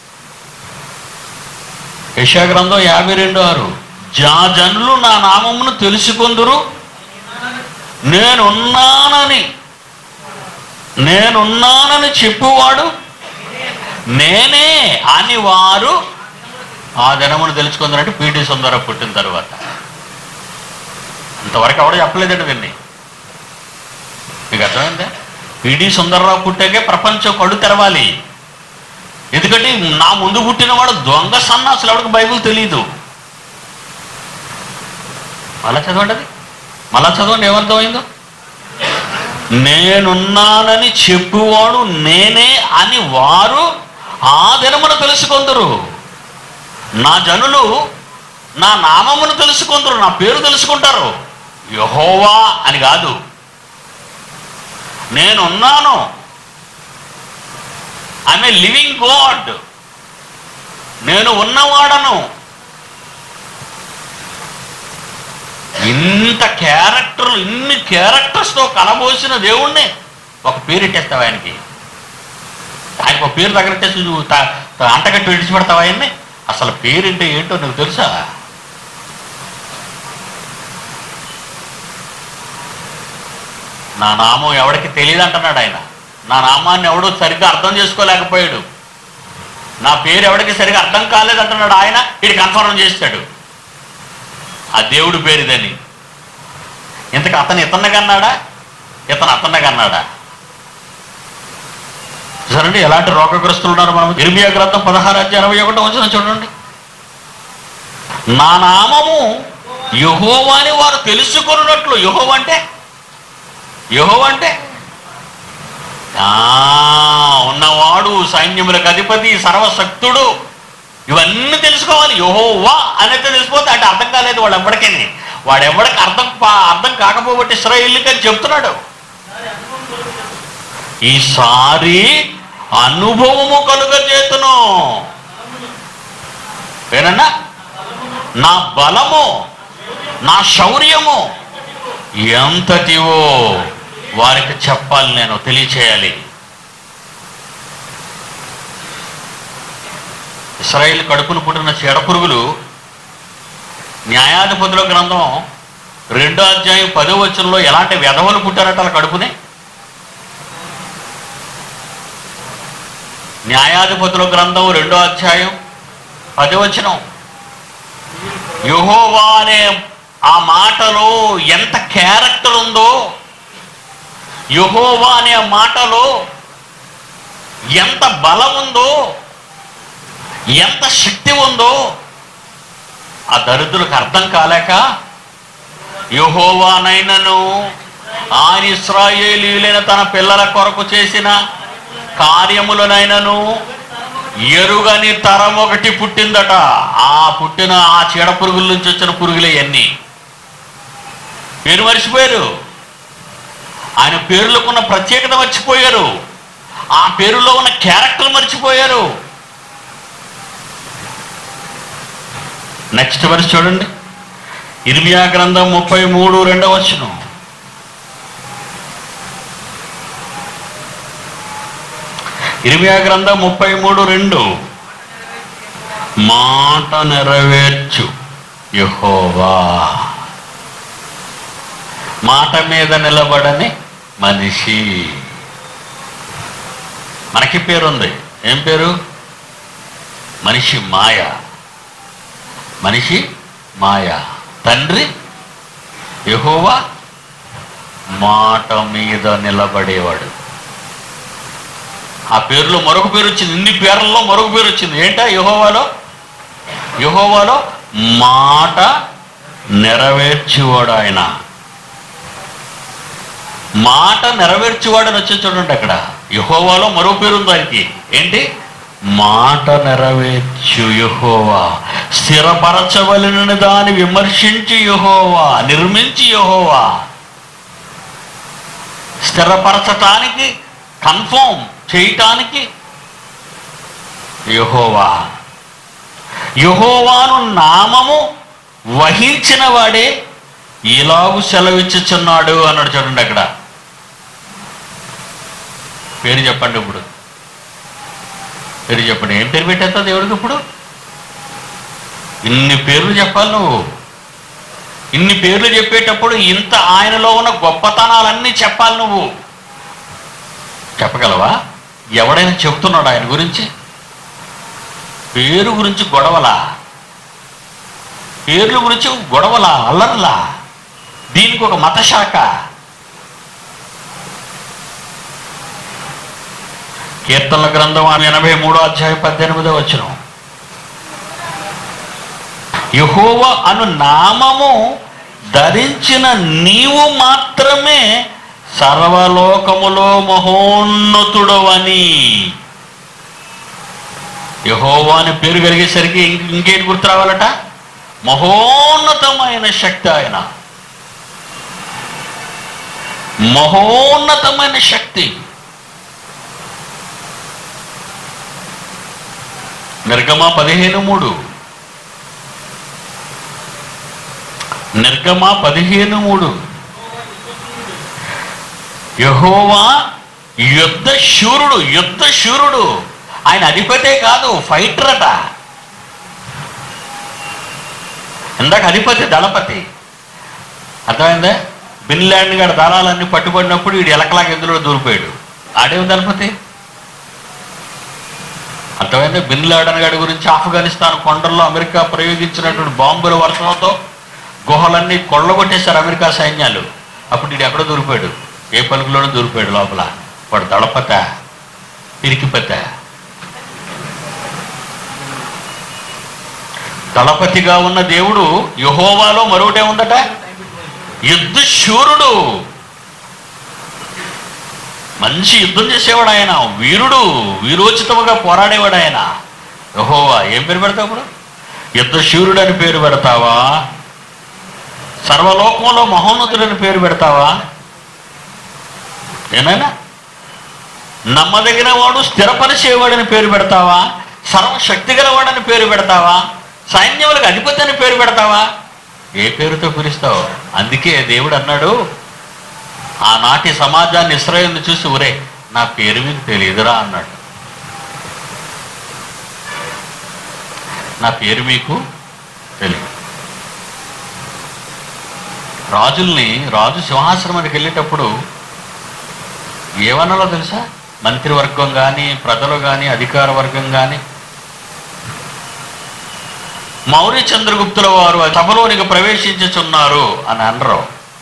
యెషయా గ్రంథం 52:6. జనులు నా నామమును తెలుసుకొందురు, నేనున్నానని చెప్పువాడు నేనే అని వారు ఆ దినమును తెలుసుకుందరంటే పీటీ సుందరరావు పుట్టిన తర్వాత. అంతవరకు ఎవడో చెప్పలేదండి దీన్ని. మీకు అర్థమైందా? పీటీ సుందరరావు పుట్టాకే ప్రపంచం కళ్ళు తెరవాలి. ఎందుకంటే నా ముందు పుట్టినవాడు దొంగ సన్నాసులు, ఎవరికి బైబిల్ తెలీదు. మళ్ళా చదవండి, అది మళ్ళా చదవండి, ఏమర్థమైందో. నేనున్నానని చెప్పువాడు నేనే అని వారు ఆ దినమును తెలుసుకొందురు. నా జనులు నా నామమును తెలుసుకొందురు, నా పేరు తెలుసుకుంటారు. యెహోవా అని కాదు, నేనున్నాను. ఐఎమ్ ఏ లివింగ్ గాడ్, నేను ఉన్నవాడను. ఇన్ని క్యారెక్టర్స్తో కలబోసిన దేవుణ్ణి ఒక పేరు ఇట్టేస్తావు ఆయనకి ఒక పేరు తగలెట్టేసి అంటగట్టి విడిచిపెడతావు ఆయన్ని. అసలు పేరంటే ఏంటో నీకు తెలుసా? నా నామం ఎవడికి తెలియదు అంటున్నాడు ఆయన. నా నామాన్ని ఎవడో సరిగ్గా అర్థం చేసుకోలేకపోయాడు. నా పేరు ఎవడికి సరిగ్గా అర్థం కాలేదు అంటున్నాడు ఆయన. ఇది కన్ఫర్మ్ చేస్తాడు ఆ దేవుడి పేరు ఇదని. ఇంతకు అతను ఇతన్నగన్నాడా, ఇతను అతన్నగన్నాడా? చూడండి ఎలాంటి రోగగ్రస్తులు ఉన్నారు మనం. ఇర్మియా గ్రంథం 16:21 చూడండి. నా నామము యెహోవా అని వారు తెలుసుకున్నట్లు. యెహోవా అంటే ఉన్నవాడు, సైన్యములకు అధిపతి, సర్వశక్తుడు, ఇవన్నీ తెలుసుకోవాలి. యెహోవా అనేది తెలిసిపోతే అంటే అర్థం కాలేదు వాడు ఎవరికని. వాడెవడికి అర్థం కాకపోబట్టి ఇశ్రాయేలుకి అని చెప్తున్నాడు. ఈసారి అనుభవము కలుగజేతును. ఏనన్నా నా బలము, నా శౌర్యము ఎంతటివో వారికి చెప్పాలి, నేను తెలియచేయాలి. ఇశ్రాయేలు కడుపును పుట్టిన చీడపురుగులు న్యాయాధిపతుల గ్రంథం 2:10 ఎలాంటి వెధవలు పుట్టారట వాళ్ళ కడుపునే. న్యాయాధిపతుల గ్రంథం 2:10 యెహోవా అనే ఆ మాటలో ఎంత క్యారెక్టర్ ఉందో, యెహోవా అనే మాటలో ఎంత బలం ఉందో, ఎంత శక్తి ఉందో ఆ దరిద్రులకు అర్థం కాలేక యెహోవానైనను ఆయన ఇశ్రాయేలీయులైన తన పిల్లల కొరకు చేసిన కార్యములనైనను ఎరుగని తరం ఒకటి పుట్టిందట. పుట్టిన ఆ చీడ పురుగుల నుంచి వచ్చిన పురుగులే అన్నీ. పేరు మర్చిపోయారు, ఆయన పేరులోకున్న ప్రత్యేకత మర్చిపోయారు, ఆ పేరులో ఉన్న క్యారెక్టర్ మర్చిపోయారు. నెక్స్ట్ వర్స్ చూడండి. ఇర్మియా గ్రంథం 33:2 ఇర్మియా గ్రంథం 33:2 మాట నెరవేర్చు యెహోవా. మాట మీద నిలబడని మనిషి. మనకి పేరుంది. ఏం పేరు? మనిషి మాయ. మనిషి మాయ. తండ్రి యెహోవా మాట మీద నిలబడేవాడు. ఆ పేరులో మరొక పేరు వచ్చింది. ఇన్ని పేర్లలో మరొక పేరు వచ్చింది. ఏంటా? యెహోవాలో మాట నెరవేర్చేవాడు ఆయన. మాట నెరవేర్చేవాడు అని వచ్చి చూడండి అక్కడ. యెహోవాలో మరో పేరు ఉంది ఆయనకి. ఏంటి? మాట నెరవేర్చు యెహోవా, స్థిరపరచవలెనని దాన్ని విమర్శించి యెహోవా, నిర్మించి యెహోవా. స్థిరపరచటానికి, కన్ఫర్మ్ చేయటానికి యెహోవా. యెహోవాను నామము వహించిన వాడే ఇలాగు సెలవిచ్చుచున్నాడు అన్నాడు. చూడండి అక్కడ పేరు చెప్పండి. ఇప్పుడు పేరు చెప్పండి. ఏం పేరు పెట్టేస్తా దేవుడికి? ఇప్పుడు ఇన్ని పేర్లు చెప్పాలి నువ్వు. ఇన్ని పేర్లు చెప్పేటప్పుడు ఇంత ఆయనలో ఉన్న గొప్పతనాలన్నీ చెప్పాలి నువ్వు. చెప్పగలవా? ఎవడైనా చెప్తున్నాడు ఆయన గురించి? పేరు గురించి గొడవలా, పేర్ల గురించి గొడవలా, అల్లర్లా, దీనికి ఒక మత శాఖ. కీర్తనల గ్రంథం 83:18 యెహోవా అను నామము ధరించిన నీవు మాత్రమే సర్వలోకములో మహోన్నతుడవని. యెహోవా అని పేరు కలిగేసరికి ఇంకేంటి గుర్తు రావాలట? మహోన్నతమైన శక్తి ఆయన, మహోన్నతమైన శక్తి. నిర్గమ 15:3, నిర్గమ 15:3 యెహోవా యుద్ధ శూరుడు, యుద్ధ శూరుడు. ఆయన అధిపతే కాదు, ఫైటర్ అట. ఇందాక అధిపతి, దళపతి. అర్థమైందా? బిన్ లాడెన్ గారి దళాలన్నీ పట్టుబడినప్పుడు వీడు ఎలకలాగా ఎందులో దూరిపోయాడు. ఆడేం దళపతి? అర్థమైందా? బిన్ లాడెన్ గారి గురించి ఆఫ్ఘనిస్తాన్ కొండల్లో అమెరికా ప్రయోగించినటువంటి బాంబుల వర్షంతో గుహలన్నీ కొల్లగొట్టేశారు అమెరికా సైన్యాలు. అప్పుడు వీడు ఎక్కడో దూరిపోయాడు, ఏ పలుకులోనూ దూరిపోయాడు లోపల. వాడు దళపత, పిరికిపత. దళపతిగా ఉన్న దేవుడు యెహోవాలో మరొకటే ఉందట, యుద్ధ శూరుడు. మంచి యుద్ధం చేసేవాడు ఆయన, వీరుడు, వీరోచితముగా పోరాడేవాడు ఆయన యెహోవా. ఏం పేరు పెడతావు ఇప్పుడు? యుద్ధ శూరుడు అని పేరు పెడతావా? సర్వలోకంలో మహోన్నతుడని పేరు పెడతావా? ఏనాయనా? నమ్మదగిన వాడు, స్థిరపరిచేవాడని పేరు పెడతావా? సర్వశక్తి గలవాడని పేరు పెడతావా? సైన్యములకు అధిపతి అని పేరు పెడతావా? ఏ పేరుతో పిలుస్తావు? అందుకే దేవుడు అన్నాడు, ఆనాటి సమాజాన్ని, ఇశ్రాయేలును చూసి, ఒరే నా పేరు మీకు తెలియదురా అన్నాడు. నా పేరు మీకు తెలియదు. రాజుల్ని, రాజు సింహాసనానికి వెళ్ళేటప్పుడు ఏమన్నాలో తెలుసా? మంత్రివర్గం కానీ, ప్రజలు కానీ, అధికార వర్గం కానీ, మౌర్య చంద్రగుప్తుల వారు సభలోనికి ప్రవేశించుచున్నారు అని అనరు.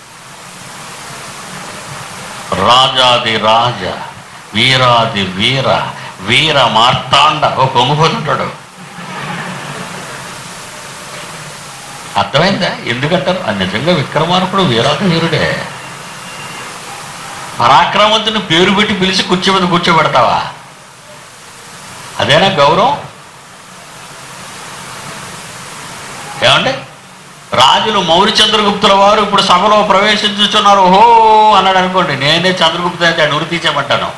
రాజాది రాజ, వీరాది వీర, వీర మార్తాండ. ఓ పొంగిపోతుంటాడు. అర్థమైందా? ఎందుకంటారు? అది నిజంగా విక్రమార్కుడు, వీరాది వీరుడే. పరాక్రమవంతుని పేరు పెట్టి పిలిచి కుర్చీ మీద కూర్చోబెడతావా? అదేనా గౌరవం? ఏమండి? రాజులు, మౌర్య చంద్రగుప్తుల వారు ఇప్పుడు సభలో ప్రవేశించుతున్నారు, ఓహో అన్నాడు అనుకోండి, నేనే చంద్రగుప్త అయితే నూరు తీసేయమంటాను.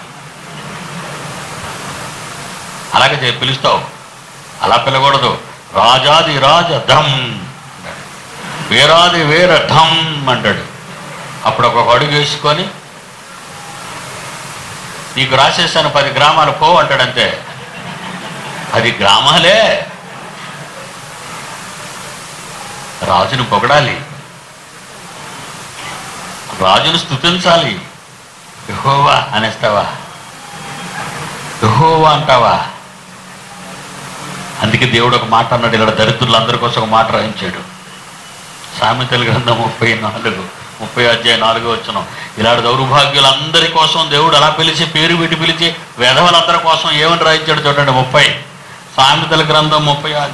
అలాగే పిలుస్తావు. అలా పిలకూడదు. రాజాది రాజ ధమ్, వీరాది వీర ధమ్ అంటాడు. అప్పుడు ఒక అడుగు వేసుకొని, నీకు రాసేసాను 10 గ్రామాలు పో అంటాడంతే. 10 గ్రామాలే. రాజును పొగడాలి, రాజును స్తుతించాలి. యెహోవా అనేస్తావా? యెహోవా అంటావా? అందుకే దేవుడు ఒక మాట అన్నాడు, ఇలా దరిద్రులందరి కోసం ఒక మాట రాయించాడు. సామెతల గ్రంథం 30:4 ఇలాంటి దౌర్భాగ్యులందరి కోసం దేవుడు అలా పిలిచి, పేరు పెట్టి పిలిచి, వెధవలందరి కోసం ఏమని రాయించాడు చూడండి. 30 సామెతల గ్రంథం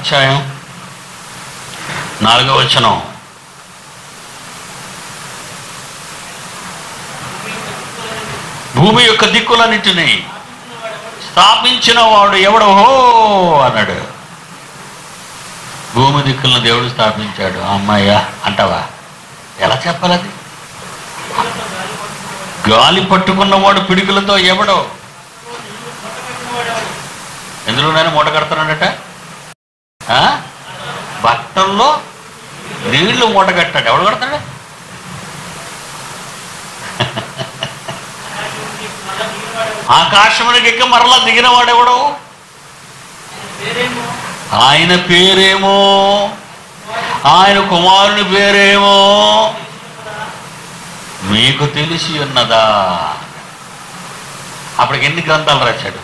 30:4 భూమి యొక్క దిక్కులన్నిటినీ స్థాపించిన వాడు ఎవడో అన్నాడు. భూమి దిక్కులను దేవుడు స్థాపించాడు. అమ్మాయ్య అంటావా? ఎలా చెప్పాలి? అది గాలి పట్టుకున్నవాడు పిడుగులతో ఎవడో ఎందులోనైనా మూట కడతాడట. బట్టల్లో నీళ్లు మూట కట్టాడు. ఎవడు కడతాడు? ఆకాశమునికి ఎక్కి మరలా దిగిన వాడెవడో, ఆయన పేరేమో, ఆయన కుమారుని పేరేమో మీకు తెలిసి ఉన్నదా? అప్పటికి ఎన్ని గ్రంథాలు రాశాడు?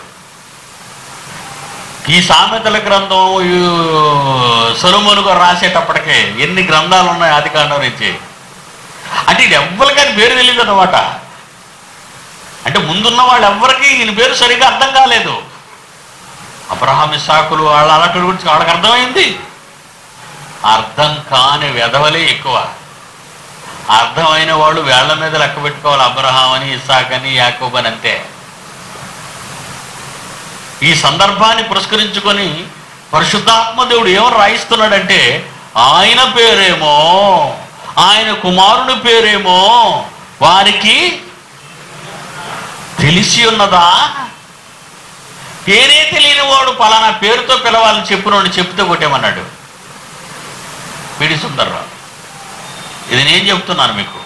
ఈ సామెతల గ్రంథం సొలొమోనుగా రాసేటప్పటికే ఎన్ని గ్రంథాలు ఉన్నాయి ఆదికాండం నుంచి. అంటే ఇది ఎవ్వరికి ఆయన పేరు తెలియదు అన్నమాట. అంటే ముందున్న వాళ్ళు ఎవ్వరికి ఈయన పేరు సరిగ్గా అర్థం కాలేదు. అబ్రహాం ఇస్సాకులు వాళ్ళ అలాంటి గురించి వాళ్ళకి అర్థమైంది. అర్థం కాని వెధవలే ఎక్కువ. అర్థమైన వాళ్ళు వేళ్ల మీద లెక్క పెట్టుకోవాలి. అబ్రహాం అని, ఇస్సాక్ అని, యాకోబు అని అంతే. ఈ సందర్భాన్ని పురస్కరించుకొని పరిశుద్ధాత్మ దేవుడు ఏమని రాయిస్తున్నాడంటే, ఆయన పేరేమో, ఆయన కుమారుని పేరేమో వారికి తెలిసి ఉన్నదా? పేరే తెలియని వాడు పలానా పేరుతో పిలవాలని చెప్పినోడు చెప్తే కొట్టేమన్నాడు పిడి సుందర్రావు. ఇది నేను చెప్తున్నాను మీకు.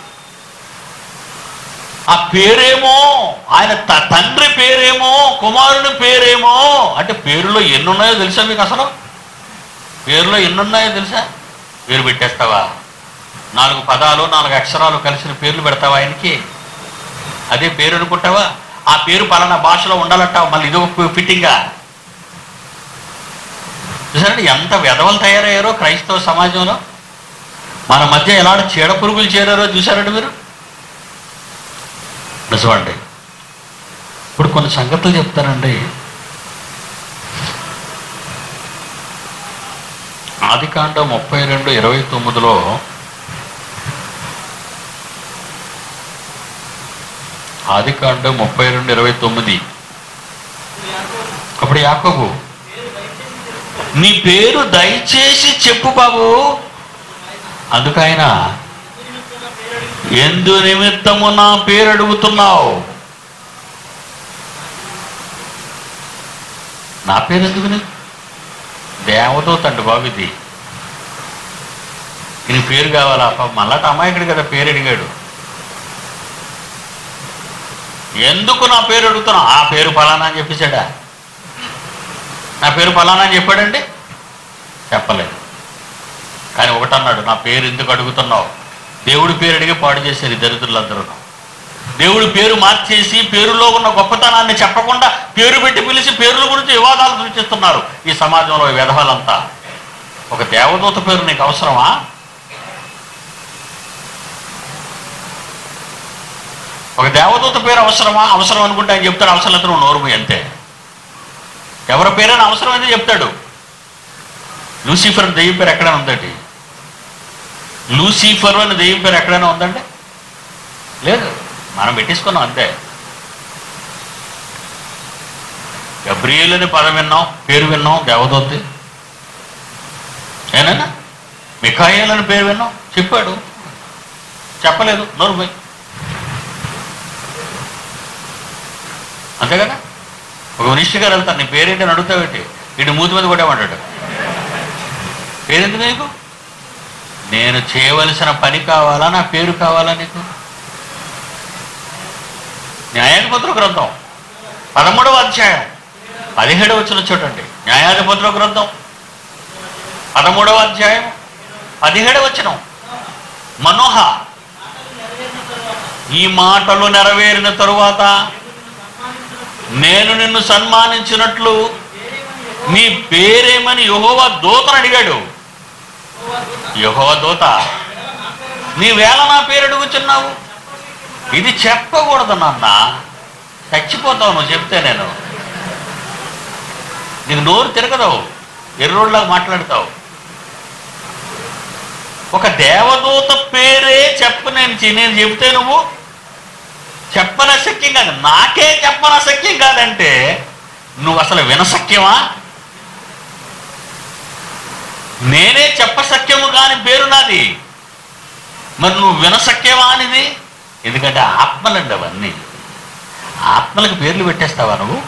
ఆ పేరేమో, ఆయన తండ్రి పేరేమో, కుమారుని పేరేమో. అంటే పేరులో ఎన్నున్నాయో తెలుసా మీకు? అసలు పేరులో ఎన్నున్నాయో తెలుసా? పేరు పెట్టేస్తావా? 4 పదాలు 4 అక్షరాలు కలిసిన పేర్లు పెడతావా ఆయనకి? అదే పేరు అనుకుంటావా? ఆ పేరు పలానా భాషలో ఉండాలంటావా? మళ్ళీ ఇదొక ఫిట్టింగా. చూసారండి ఎంత వెధవలు తయారయ్యారో క్రైస్తవ సమాజంలో. మన మధ్య ఎలాంటి చీడ పురుగులు చేరారో చూసారండి మీరు. నిజమండి. ఇప్పుడు కొన్ని సంగతులు చెప్తానండి. ఆదికాండం 32:29లో ఆదికాండం 32:29 అప్పుడు యాకోబు, నీ పేరు దయచేసి చెప్పు బాబు. అందుకు ఆయన, ఎందు నిమిత్తము నా పేరు అడుగుతున్నావు? నా పేరు ఎందుకు? నీకు దేవదూత అండి బాబు ఇది. నీ పేరు కావాలా? మళ్ళా అమాయకుడు కదా పేరు అడిగాడు. ఎందుకు నా పేరు అడుగుతున్నా? ఆ పేరు ఫలానా అని చెప్పేశాడా? నా పేరు ఫలానా అని చెప్పాడండి? చెప్పలేదు. కానీ ఒకటన్నాడు, నా పేరు ఎందుకు అడుగుతున్నావు? దేవుడి పేరు అడిగి పాడు చేశారు ఈ దరిద్రులందరూ. దేవుడి పేరు మార్చేసి పేరులో ఉన్న గొప్పతనాన్ని చెప్పకుండా పేరు పెట్టి పిలిచి పేర్ల గురించి వివాదాలు సృష్టిస్తున్నారు ఈ సమాజంలో ఈ వెధవలంతా. ఒక దేవదూత పేరు నీకు అవసరమా? ఒక దేవదూత పేరు అవసరమా? అవసరం అనుకుంటే ఆయన చెప్తాడు, అవసరం అయితే నువ్వు నోరు అంతే. ఎవరి పేరైనా అవసరమైతే చెప్తాడు. లూసిఫర్ దెయ్యం పేరు ఎక్కడైనా ఉందండి? లూసిఫర్ అని దెయ్యం పేరు ఎక్కడైనా ఉందండి? లేదు, మనం పెట్టేసుకున్నాం అంతే. గబ్రియేల్ అని పదం విన్నాం, పేరు విన్నాం, దేవదూత. ఏనైనా మిఖాయేల్ అని పేరు విన్నాం, చెప్పాడు. చెప్పలేదు, నోరు పోయి. అంతే కదా. ఒక మినిస్టర్ గారు వెళ్తాను, నీ పేరేంటి అని అడుగుతావేంటి? వీడు మూతి మీద కొట్టేమంటాడు. పేరెందుకు నీకు? నేను చేయవలసిన పని కావాలా, నా పేరు కావాలా నీకు? న్యాయాధిపతుల గ్రంథం 13వ అధ్యాయం 17వ వచనం చూడండి. న్యాయాధిపతుల గ్రంథం 13వ అధ్యాయం 17వ వచనం. మనోహ, ఈ మాటలు నెరవేరిన తరువాత నేను నిన్ను సన్మానించినట్లు నీ పేరేమని యెహోవా దూతను అడిగాడు. యెహోవా దూత, నీవేళ నా పేరు అడుగుచున్నావు? ఇది చెప్పకూడదు నాన్న, చచ్చిపోతావు నువ్వు చెప్తే. నేను నీకు నోరు తిరగదావు, ఎర్రోళ్ళలాగా మాట్లాడతావు. ఒక దేవదూత పేరే నేను చెప్తే నువ్వు చెప్పనశక్యం కాదు. నాకే చెప్పనశక్యం కాదంటే నువ్వు అసలు వినసఖ్యమా? నేనే చెప్పసఖ్యము కాని పేరు నాది, మరి నువ్వు వినసఖ్యమా అనేది? ఎందుకంటే ఆత్మలండి అవన్నీ. ఆత్మలకు పేర్లు పెట్టేస్తావా నువ్వు?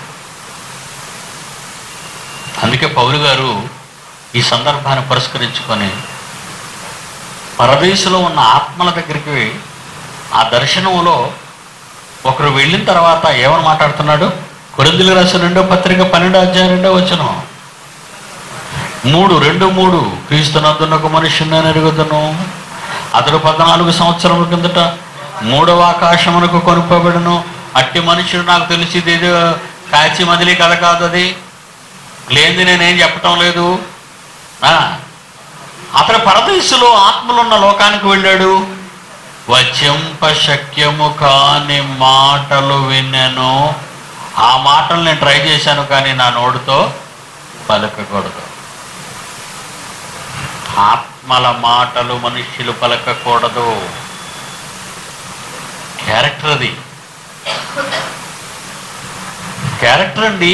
అందుకే పౌలు గారు ఈ సందర్భాన్ని పురస్కరించుకొని పరదేశంలో ఉన్న ఆత్మల దగ్గరికి ఆ దర్శనంలో ఒకరు వెళ్ళిన తర్వాత ఏమని మాట్లాడుతున్నాడు? కొరింథీయులకు రాసిన 2వ పత్రిక 12వ అధ్యాయం 2వ వచనం, 3:2-3 క్రీస్తునందున్న ఒక మనుష్యుని నేను ఎరుగుదును, అతడు 14 సంవత్సరముల కిందట 3వ ఆకాశమునకు కొనుక్కోబడును. అట్టి మనుషుడు నాకు తెలిసింది ఏదో కాచి మదిలి కథ కాదు, అది లేనిది నేనేం చెప్పటం లేదు. అతడు పరదేశంలో ఆత్మలున్న లోకానికి వెళ్ళాడు. వచింప శక్యము కాని మాటలు విన్నాను. ఆ మాటలు నేను ట్రై చేశాను, కానీ నా నోటితో పలకకూడదు. ఆత్మల మాటలు మనుష్యులు పలకకూడదు. క్యారెక్టర్ అది, క్యారెక్టర్ అండి.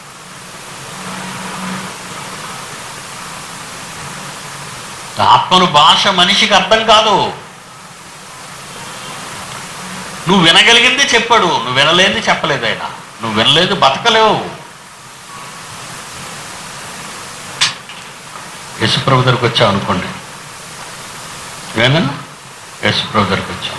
ఆత్మను భాష మనిషికి అర్థం కాదు. నువ్వు వినగలిగింది చెప్పాడు, నువ్వు వినలేనిది చెప్పలేదు. ఆయన నువ్వు వినలేదు బతకలేవు. యేసుప్రభు దగ్గరికి వచ్చావు అనుకోండి, ఏమన్నా యేసుప్రభు దగ్గరికి వచ్చావు.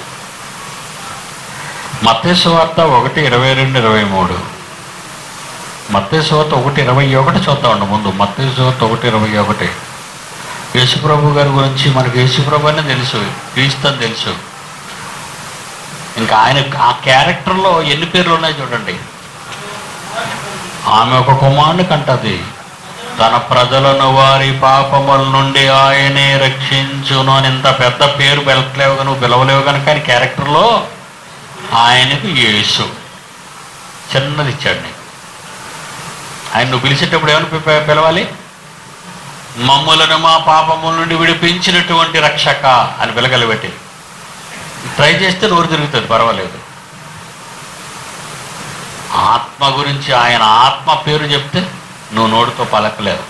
మత్తయి సువార్త 1:22-23, మత్తయి సువార్త 1:21 చూద్దామండి. ముందు మత్తయి సువార్త 1:21. యేసుప్రభు గారి గురించి మనకు యేసుప్రభు అని తెలుసు, క్రీస్తు అని తెలుసు. ఇంకా ఆయన ఆ క్యారెక్టర్లో ఎన్ని పేర్లు ఉన్నాయి చూడండి. ఆమె ఒక కుమారుని కంటది, తన ప్రజలను వారి పాపముల నుండి ఆయనే రక్షించును అని. ఇంత పెద్ద పేరు పిలవలేవు, నువ్వు పిలవలేవు కనుక ఆయన క్యారెక్టర్లో ఆయనకు యేసు చిన్నది ఇచ్చాడు నీకు. ఆయన నువ్వు పిలిచేటప్పుడు ఏమని పిలవాలి? మమ్ములను మా పాపముల నుండి విడిపించినటువంటి రక్షక అని పిలగలబెట్టి. ట్రై చేస్తే నోరు తిరుగుతుంది, పర్వాలేదు. ఆత్మ గురించి ఆయన ఆత్మ పేరు చెప్తే నువ్వు నోటితో పలకలేవు.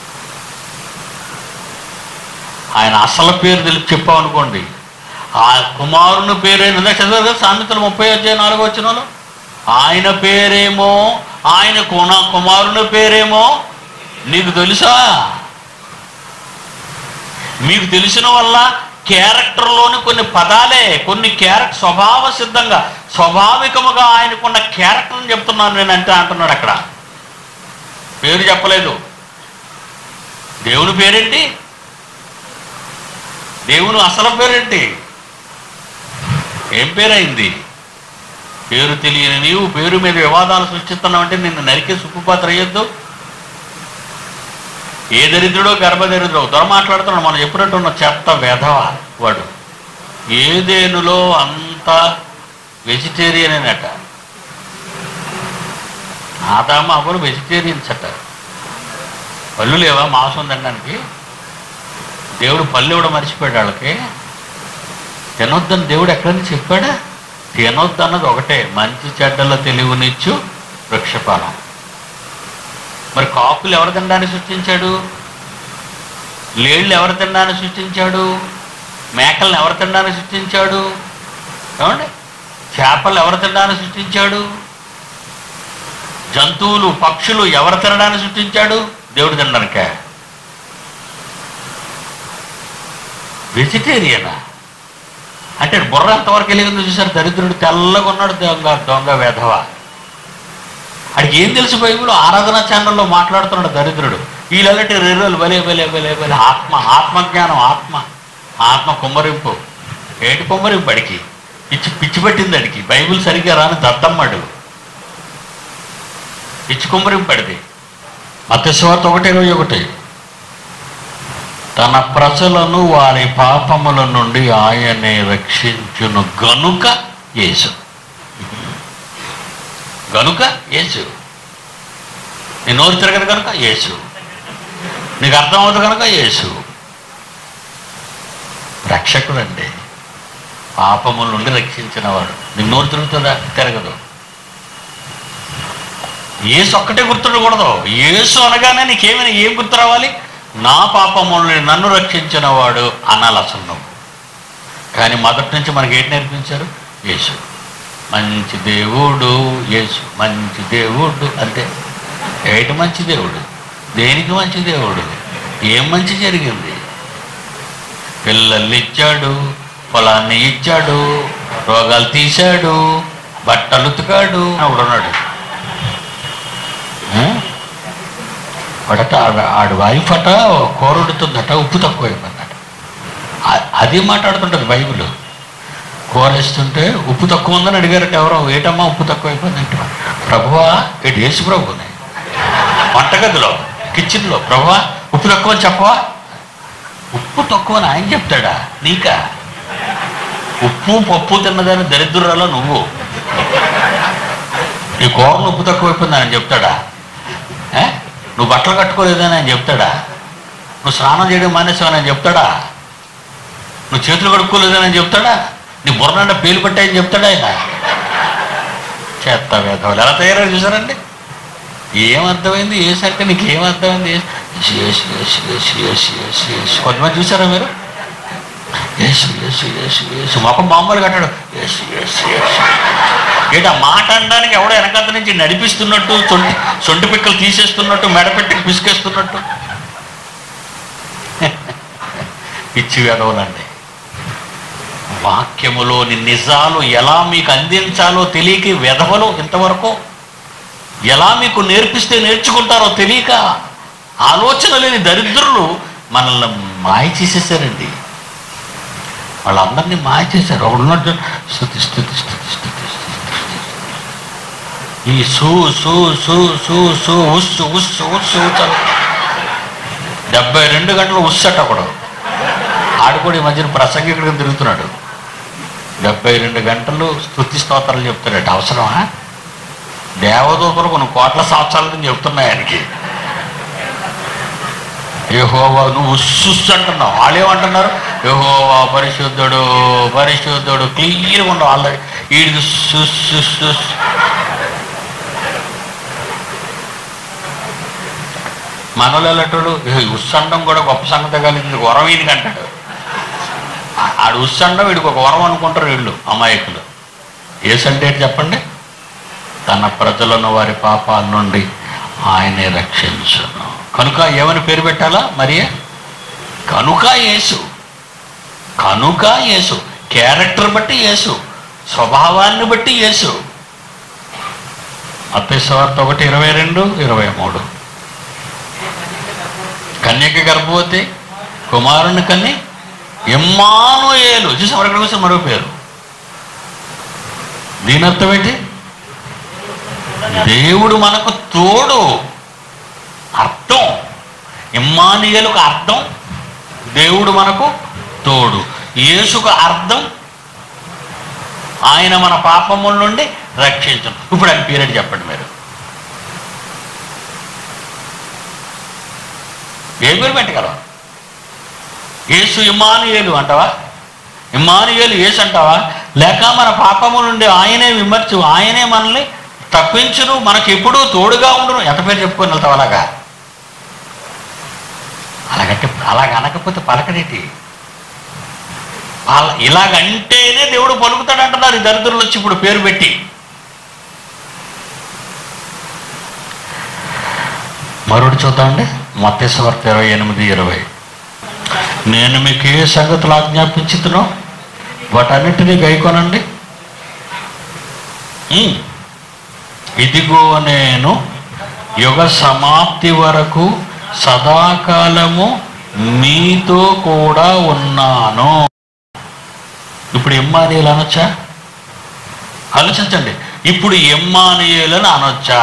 ఆయన అసలు పేరు తెలిపి చెప్పావు అనుకోండి, ఆ కుమారుని పేరేందా చదివారు కదా సామెతలు 30:4 ఆయన పేరేమో, ఆయన కుమారుని పేరేమో నీకు తెలుసా? మీకు తెలిసిన వల్ల క్యారెక్టర్లోని కొన్ని పదాలే, కొన్ని క్యారెక్టర్ స్వభావ సిద్ధంగా స్వాభావికముగా ఆయనకున్న క్యారెక్టర్ని చెప్తున్నాను నేను అంటే అంటున్నాడు. అక్కడ పేరు చెప్పలేదు. దేవుని పేరేంటి? దేవుని అసలు పేరేంటి? ఏం పేరైంది? పేరు తెలియని నీవు పేరు మీద వివాదాలు సృష్టిస్తున్నావు అంటే నిన్ను నరికే సుక్కుపాత్ర అయ్యొద్దు. ఏ దరిద్రుడో గర్భదరిద్రుడో దొర మాట్లాడుతున్నాడు. మనం ఎప్పుడంటూ ఉన్న చెత్త వెధవ వాడు. ఏదేనులో అంత వెజిటేరియన్ అనట. ఆదాము అవ్వలు వెజిటేరియన్స్ అట. పళ్ళు లేవా మాంసం తినడానికి? దేవుడు పళ్ళు ఇవ్వడం మర్చిపోయాడు వాళ్ళకి. తినొద్దని దేవుడు ఎక్కడని చెప్పాడా? తినొద్దు అన్నది ఒకటే, మంచి చెడ్డల తెలివినిచ్చు వృక్షఫలం. మరి కాకులు ఎవరు తినడానికి సృష్టించాడు? లేళ్ళు ఎవరు తినడానికి సృష్టించాడు? మేకలను ఎవరు తినడానికి సృష్టించాడు? ఏమండి? చేపలు ఎవరు తినడానికి సృష్టించాడు? జంతువులు పక్షులు ఎవరు తినడానికి సృష్టించాడు? దేవుడు తినడానికే. వెజిటేరియనా అంటే బుర్ర అంతవరకు వెళ్ళిందో చూసారు. దరిద్రుడు తెల్లగా ఉన్నాడు, దొంగ వెధవ. అడికి ఏం తెలుసు? బైబిల్ ఆరాధన ఛానల్లో మాట్లాడుతున్నాడు దరిద్రుడు. వీళ్ళటి రెర్రలు భలే భలే భలే భలే. ఆత్మజ్ఞానం, ఆత్మ కుమ్మరింపు. ఏటి కుమ్మరింపు? అడికి పిచ్చి పట్టింది అడికి. బైబిల్ సరిగ్గా రాని దద్దమ్మడు. పిచ్చి కుమ్మరింపు అడిది. మత్తయి సువార్త 1:21, తన ప్రజలను వారి పాపముల నుండి ఆయనే రక్షించును గనుక యేసు. గనుక యేసు. నీ నోరు తిరగదు కనుక యేసు. నీకు అర్థమవుతుంది కనుక యేసు రక్షకుడు అండి. పాపముల నుండి రక్షించిన వాడు. నీకు నోరు తిరుగుతుందా? తిరగదు. యేసు ఒక్కటే గుర్తుండకూడదు. యేసు అనగానే నీకేమైనా ఏం గుర్తు రావాలి? నా పాపములను నన్ను రక్షించిన వాడు అనాలి అసలు నువ్వు. కానీ మొదటి నుంచి మనకి ఏంటి నేర్పించారు? యేసు మంచి దేవుడు, యేసు మంచి దేవుడు. అంతే. ఏంటి మంచి దేవుడు? దేనికి మంచి దేవుడు? ఏం మంచి జరిగింది? పిల్లల్ని ఇచ్చాడు, పొలాన్ని ఇచ్చాడు, రోగాలు తీశాడు, బట్టలు ఉతికాడు. ఉన్నాడు వాడట, ఆడు వైఫ్ అట కూరడుతుందట, ఉప్పు తక్కువైపోయిందట. అది మాట్లాడుతుంటుంది బైబిల్. కూర ఇస్తుంటే ఉప్పు తక్కువ ఉందని అడిగారట ఎవరో. ఏటమ్మా ఉప్పు తక్కువైపోయిందంటే, ప్రభువా ఏడు యేసు ప్రభునే వంటగదిలో కిచెన్లో, ప్రభువా ఉప్పు తక్కువ అని చెప్పవా? ఉప్పు తక్కువ అని ఆయన చెప్తాడా నీకా? ఉప్పు పప్పు తిన్నదాన్ని దరిద్రురాలో నువ్వు. నీ కూరను ఉప్పు తక్కువైపోయిందని ఆయన చెప్తాడా? నువ్వు బట్టలు కట్టుకోలేదని ఆయన చెప్తాడా? నువ్వు స్నానం చేయడం మానేసావని ఆయన చెప్తాడా? నువ్వు చేతులు కడుక్కోలేదని ఆయన చెప్తాడా? నీ బుర్రండ పేలు పట్టాయని చెప్తాడా ఆయన? చేత్త వేదవాళ్ళు ఎలా తయారని చూసారండి? ఏమర్థమైంది ఏసంటే? నీకు ఏమర్థమైంది? కొంతమంది చూసారా మీరు? యేసు యేసు యేసు యేసు మొక్క మామూలు కట్టాడు. యేసు యేసు యేసు ఏంటి ఆ మాట అనడానికి ఎవడో వెనకాల నుంచి నడిపిస్తున్నట్టు, సొంటి పిక్కలు తీసేస్తున్నట్టు, మెడపెట్టి పిసికేస్తున్నట్టు. పిచ్చి వేదవులండి. వాక్యములోని నిజాలు ఎలా మీకు అందించాలో తెలియక వెధవలు ఇంతవరకు ఎలా మీకు నేర్పిస్తే నేర్చుకుంటారో తెలియక ఆలోచన లేని దరిద్రులు మనల్ని మాయ చేసేసారండి. వాళ్ళందరినీ మాయ చేశారు. ఒకడున్నట్టు స్థుతి స్థుతి స్థుతి స్థుతి ఈ సూ సూ సూ సూ సూ ఉస్సు ఉస్సు ఉస్సు 72 గంటలు ఉస్సట ఒకడు. ఆడు కూడా ఈ మధ్యన ప్రసంగికుడిగా తిరుగుతున్నాడు. 72 గంటలు స్తుతి స్తోత్రాలు చెప్తాడట. అవసరమా? దేవదూతలు కొన్ని కోట్ల సంవత్సరాల నుంచి చెప్తున్నాయి ఆయనకి. యెహోవా నువ్వు ఉస్సు అంటున్నావు, వాళ్ళేమంటున్నారు? యెహోవా పరిశుద్ధుడు పరిశుద్ధుడు క్లియర్గా ఉండవు వాళ్ళ. వీడికి సుస్సు. మనలో వెళ్ళేటోడు ఉస్సండం కూడా గొప్ప సంగతి కలిగింది, వరం వీడికి అంటాడు. ఆడు ఉస్సండం వీడికి ఒక వరం అనుకుంటారు వీళ్ళు అమాయకులు. ఏసంటే చెప్పండి? తన ప్రజలను వారి పాపాల నుండి ఆయనే రక్షించును. కనుక ఏమని పేరు పెట్టాలా? మరియ కనుక యేసు. కనుక యేసు క్యారెక్టర్ బట్టి యేసు, స్వభావాన్ని బట్టి యేసు. మత్తయి సువార్త 1:22-23 కన్యక గర్భవతి కుమారుని కన్ని ఇమ్మానుయేలు. చూసి అక్కడ కోసం మరో పేరు. దీని అర్థం ఏంటి? దేవుడు మనకు తోడు. అర్థం ఇమ్మానుయేలుకు అర్థం దేవుడు మనకు తోడు. యేసుకు అర్థం ఆయన మన పాపముల నుండి రక్షించను. ఇప్పుడు ఆయన పేరు చెప్పండి మీరు. ఏ పేరు పెట్టగలవా? యేసు ఇమ్మానుయేలు అంటావా? ఇమ్మానుయేలు యేసు అంటావా? లేక మన పాపముల నుండి ఆయనే విమర్శు, ఆయనే మనల్ని తప్పించును, మనకి ఎప్పుడూ తోడుగా ఉండును. ఎంత పేరు చెప్పుకొని వెళ్తావు అలాగా? అలాగ అనకపోతే పలకడేటి? ఇలాగంటేనే దేవుడు పలుకుతాడు అంటున్నారు ఈ దరిద్రులు వచ్చి ఇప్పుడు పేరు పెట్టి. మరొకటి చూద్దామండి. మత్తయి సువార్త 28:20 నేను మీకు ఏ సంగతులు ఆజ్ఞాపించుతునో వాటన్నిటినీ గైకొనండి. ఇదిగో నేను యుగ సమాప్తి వరకు సదాకాలము మీతో కూడా ఉన్నాను. ఇప్పుడు ఇమ్మానుయేలు అనొచ్చా? ఆలోచించండి. ఇప్పుడు ఇమ్మానుయేలు అనొచ్చా?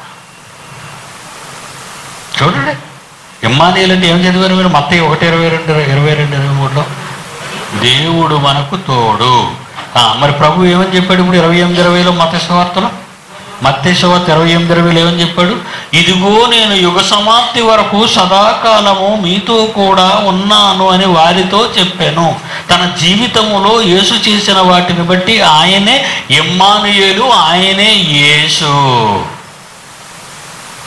చూడండి, ఇమ్మానుయేలు అంటే ఏం చదివారు మీరు? మత్తయి 1:22-23 దేవుడు మనకు తోడు. మరి ప్రభు ఏమని చెప్పాడు ఇప్పుడు 28:20 మత్తయి సువార్తలో? మత్తయి సువార్త 28:20 ఏమని చెప్పాడు? ఇదిగో నేను యుగ సమాప్తి వరకు సదాకాలము మీతో కూడా ఉన్నాను అని వారితో చెప్పాను. తన జీవితంలో యేసు చేసిన వాటిని బట్టి ఆయనే ఇమ్మానుయేలు, ఆయనే యేసు.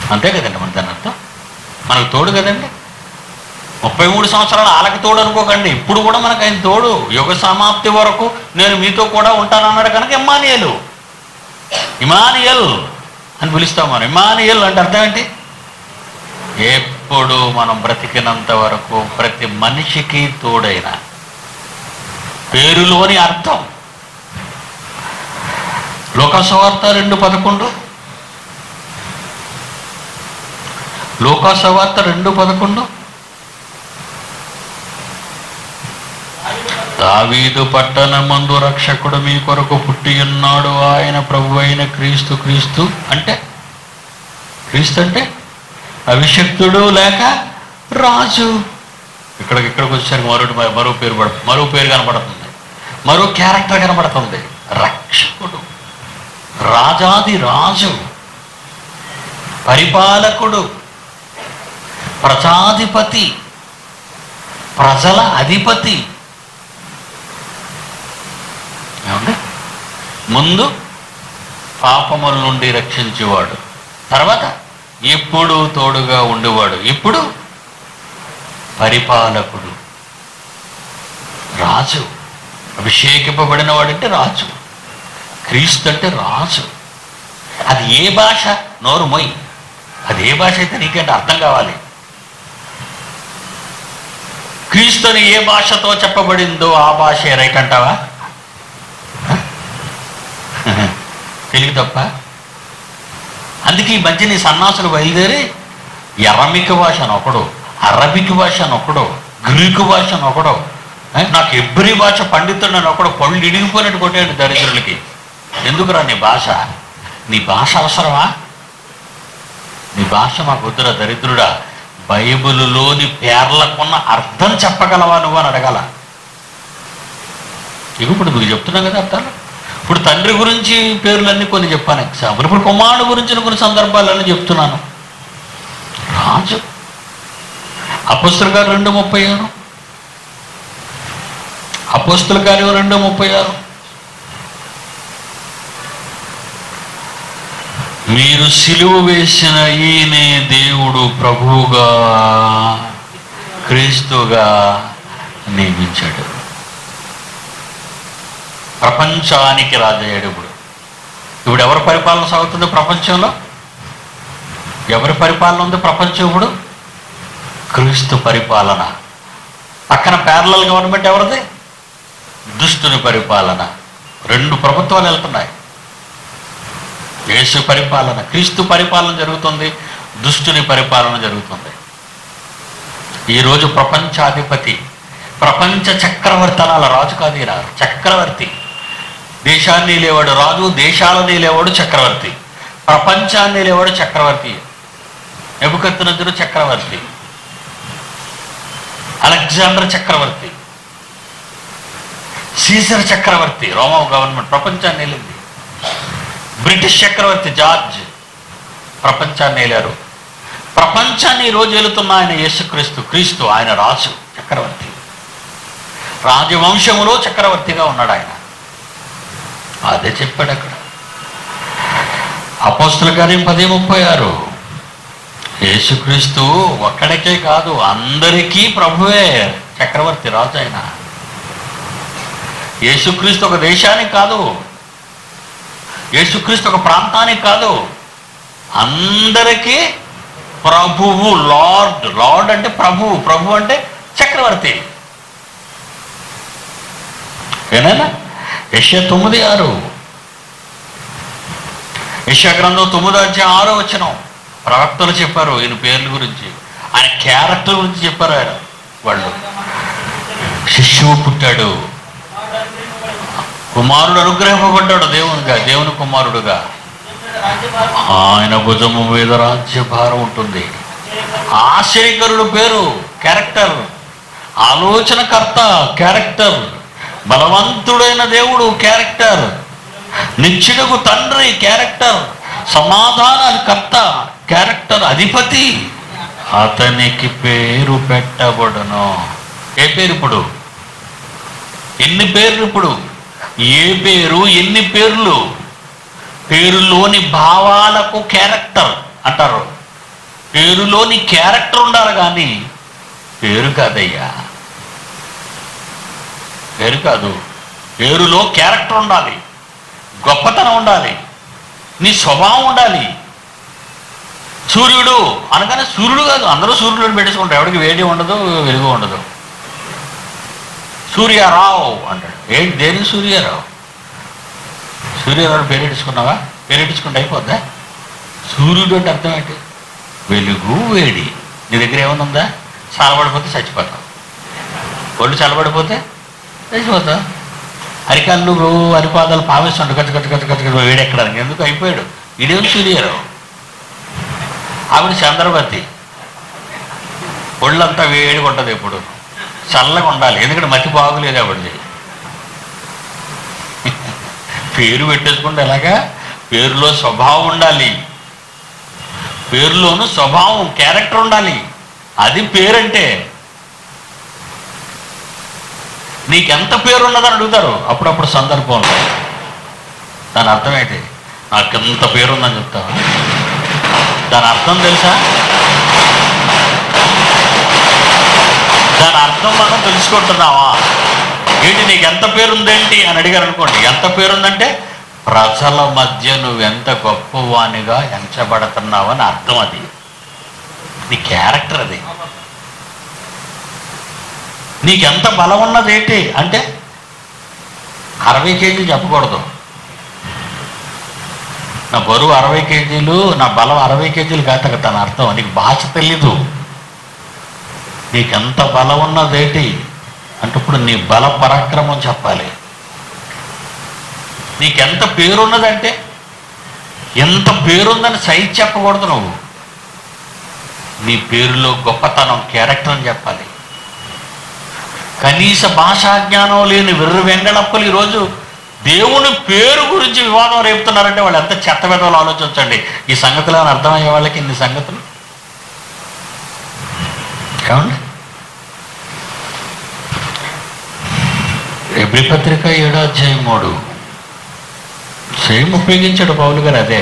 అంతే కదండి మన దాని అర్థం. మనకు తోడు కదండి. 33 సంవత్సరాలు వాళ్ళకి తోడు అనుకోకండి, ఇప్పుడు కూడా మనకు ఆయన తోడు. యుగ సమాప్తి వరకు నేను మీతో కూడా ఉంటానన్నాడు కనుక ఇమ్మానియేలు, ఇమానియల్ అని పిలుస్తాం మనం. ఇమానియల్ అంటే అర్థం ఏంటి? ఎప్పుడు మనం బ్రతికినంత వరకు ప్రతి మనిషికి తోడైన పేరులోని అర్థం. లోకాసువార్త 2:11, లోకాసువార్త 2:11, దావీదు పట్టణమందు రక్షకుడు మీ కొరకు పుట్టి ఉన్నాడు, ఆయన ప్రభు అయిన క్రీస్తు. క్రీస్తు అంటే అభిషక్తుడు లేక రాజు. ఇక్కడికి వచ్చేసరికి మరో పేరు కనబడుతుంది, మరో క్యారెక్టర్ కనబడుతుంది. రక్షకుడు, రాజాది రాజు, పరిపాలకుడు, ప్రజాధిపతి, ప్రజల అధిపతి. ఏమండి? ముందు పాపముల నుండి రక్షించేవాడు, తర్వాత ఎప్పుడు తోడుగా ఉండేవాడు, ఇప్పుడు పరిపాలకుడు, రాజు. అభిషేకింపబడిన వాడంటే రాజు, క్రీస్తు అంటే రాజు. అది ఏ భాష? నోరు మొయ్. అది ఏ భాష అయితే నీకంటే అర్థం కావాలి. క్రీస్తుని ఏ భాషతో చెప్పబడిందో ఆ భాష రైట్ అంటావా? తెలుగు తప్ప. అందుకే ఈ మధ్య నీ సన్నాసులు బయలుదేరి ఎరమిక్ భాష అని ఒకడు, అరబిక్ భాష అని ఒకడు, గ్రీకు భాష అని ఒకడు, నాకు ఎబ్రి భాష పండితుడు అని ఒకడు పళ్ళు ఇడిగిపోయినట్టు కొట్టాడు దరిద్రులకి. ఎందుకురా నీ భాష? నీ భాష అవసరమా? నీ భాష మాకు వద్దురా దరిద్రుడా. బైబిలులోని పేర్లకున్న అర్థం చెప్పగలవా నువ్వు అని అడగాల. ఇప్పుడు మీకు చెప్తున్నాం కదా అర్థాలు. ఇప్పుడు తండ్రి గురించి పేర్లన్నీ కొన్ని చెప్పాను ఎగ్జాంపుల్. ఇప్పుడు కుమారుడు గురించిన కొన్ని సందర్భాలన్నీ చెప్తున్నాను. రాజు. అపోస్తలుల కార్యం 2:36, అపోస్తలుల కార్యం 2:36, మీరు సిలువ వేసిన ఈయనే దేవుడు ప్రభువుగా క్రీస్తుగా నియమించాడు. ప్రపంచానికి రాజయ్యాడు. ఇప్పుడు ఎవరి పరిపాలన సాగుతుంది ప్రపంచంలో? ఎవరి పరిపాలన ఉంది ప్రపంచం ఇప్పుడు? క్రీస్తు పరిపాలన. పక్కన ప్యారలల్ గవర్నమెంట్ ఎవరిది? దుష్టుని పరిపాలన. 2 ప్రభుత్వాలు వెళ్తున్నాయి. యేసు పరిపాలన, క్రీస్తు పరిపాలన జరుగుతుంది, దుష్టుని పరిపాలన జరుగుతుంది. ఈరోజు ప్రపంచాధిపతి, ప్రపంచ చక్రవర్తి అనాల. రాజు కాదు ఈయన, చక్రవర్తి. దేశాన్ని లేవాడు రాజు, దేశాలని లేవాడు చక్రవర్తి, ప్రపంచాన్ని లేవాడు చక్రవర్తి. నెబుకద్నెజరు చక్రవర్తి, అలెగ్జాండర్ చక్రవర్తి, సీజర్ చక్రవర్తి, రోమా గవర్నమెంట్ ప్రపంచాన్ని వెళ్ళింది. బ్రిటిష్ చక్రవర్తి జార్జ్ ప్రపంచాన్ని వెళ్ళారు. ప్రపంచాన్ని ఈరోజు వెళుతున్న ఆయన యేసుక్రీస్తు. క్రీస్తు ఆయన రాజు, చక్రవర్తి. రాజవంశములో చక్రవర్తిగా ఉన్నాడు ఆయన. అదే చెప్పాడు అక్కడ. అపోస్తలుల కార్యం 10:36, యేసుక్రీస్తు ఒక్కడికే కాదు అందరికీ ప్రభువే, చక్రవర్తి, రాజు ఆయన. యేసుక్రీస్తు ఒక దేశానికి కాదు, యేసుక్రీస్తు ఒక ప్రాంతానికి కాదు, అందరికీ ప్రభువు. లార్డ్, లార్డ్ అంటే ప్రభువు, ప్రభు అంటే చక్రవర్తి. ఏనా? యెషయా 9:6, యెషయా గ్రంథం 9:6 ప్రవక్తలు చెప్పారు ఈయన పేర్ల గురించి, ఆయన క్యారెక్టర్ గురించి చెప్పారు. ఆయన వాళ్ళు శిశువు పుట్టాడు, కుమారుడు అనుగ్రహింపబడ్డాడు దేవునిగా, దేవుని కుమారుడుగా. ఆయన భుజము మీద రాజ్యభారం ఉంటుంది. ఆశ్చర్యకరుడు పేరు, క్యారెక్టర్. ఆలోచనకర్త, క్యారెక్టర్. బలవంతుడైన దేవుడు, క్యారెక్టర్. నిత్యుడకు తండ్రి, క్యారెక్టర్. సమాధానకర్త, క్యారెక్టర్. అధిపతి, అతనికి పేరు పెట్టబడును. ఏ పేరు ఇప్పుడు? ఎన్ని పేర్లు ఇప్పుడు? ఏ పేరు, ఎన్ని పేర్లు? పేరులోని భావాలకు క్యారెక్టర్ అంటారు. పేరులో నీ క్యారెక్టర్ ఉండాలి, కానీ పేరు కాదయ్యా, పేరు కాదు. పేరులో క్యారెక్టర్ ఉండాలి, గొప్పతనం ఉండాలి, నీ స్వభావం ఉండాలి. సూర్యుడు అనగానే సూర్యుడు కాదు, అందరూ సూర్యుడు పెట్టేసుకుంటారు, ఎవరికి వేడి ఉండదు, వెలుగు ఉండదు. సూర్యారావు అంటాడు. ఏంటి, దేనికి సూర్యారావు? సూర్యారావు పేరెట్టించుకున్నావా? పేరెట్టించుకుంటే అయిపోద్దా? సూర్యుడు అంటే అర్థం ఏంటి? వెలుగు, వేడి. నీ దగ్గర ఏమైనా చల్లబడిపోతే చచ్చిపోతావు, ఒళ్ళు చల్లబడిపోతే చచ్చిపోతావు. అరికాళ్ళు అరిపాదాలు పావేస్తుంటాడు, కట్టు కట్టు కట్టు కట్టు కట్టు వేడెక్కడానికి. ఎందుకు? అయిపోయాడు. ఇదేమి సూర్యారావు. ఆవిడ చంద్రవతి, ఒళ్ళంతా వేడిగా ఉంటుంది, ఎప్పుడు చల్లగా ఉండాలి, ఎందుకంటే మతి బాగులేదు ఆవిడది. పేరు పెట్టేసుకుంటే ఎలాగా? పేరులో స్వభావం ఉండాలి, పేరులోను స్వభావం, క్యారెక్టర్ ఉండాలి. అది పేరంటే. నీకెంత పేరు ఉన్నదని అడుగుతారు అప్పుడప్పుడు సందర్భంలో. దాని అర్థం ఏంటి? నాకెంత పేరుందని చెప్తావా? దాని అర్థం తెలుసా? దాని అర్థం మనం తెలుసుకుంటున్నావా? ఏంటి నీకు ఎంత పేరుందేంటి అని అడిగారు అనుకోండి, ఎంత పేరుందంటే ప్రజల మధ్య నువ్వెంత గొప్పవానిగా ఎంచబడుతున్నావు అని అర్థం. అది నీ క్యారెక్టర్. అది నీకెంత బలం ఉన్నది ఏంటి అంటే 60 కేజీలు చెప్పకూడదు. నా బరువు 60 కేజీలు, నా బలం 60 కేజీలు కాదు తన అర్థం. నీకు భాష తెలీదు. నీకెంత బలం ఉన్నదేంటి అంటే ఇప్పుడు నీ బల పరాక్రమం చెప్పాలి. నీకెంత పేరున్నదంటే ఎంత పేరుందని సైజ్ చెప్పకూడదు. నువ్వు నీ పేరులో గొప్పతనం, క్యారెక్టర్ అని చెప్పాలి. కనీస భాషా జ్ఞానం లేని వెర్రి వెంగళప్పలు ఈరోజు దేవుని పేరు గురించి వివాదం రేపుతున్నారంటే వాళ్ళు ఎంత చెత్త వెదవలు ఆలోచించండి. ఈ సంగతులు అని అర్థమయ్యే వాళ్ళకి ఇన్ని సంగతులు ఏమండి? హెబ్రీ పత్రిక 7:3 సేమ్ ఉపయోగించాడు పౌలు గారు. అదే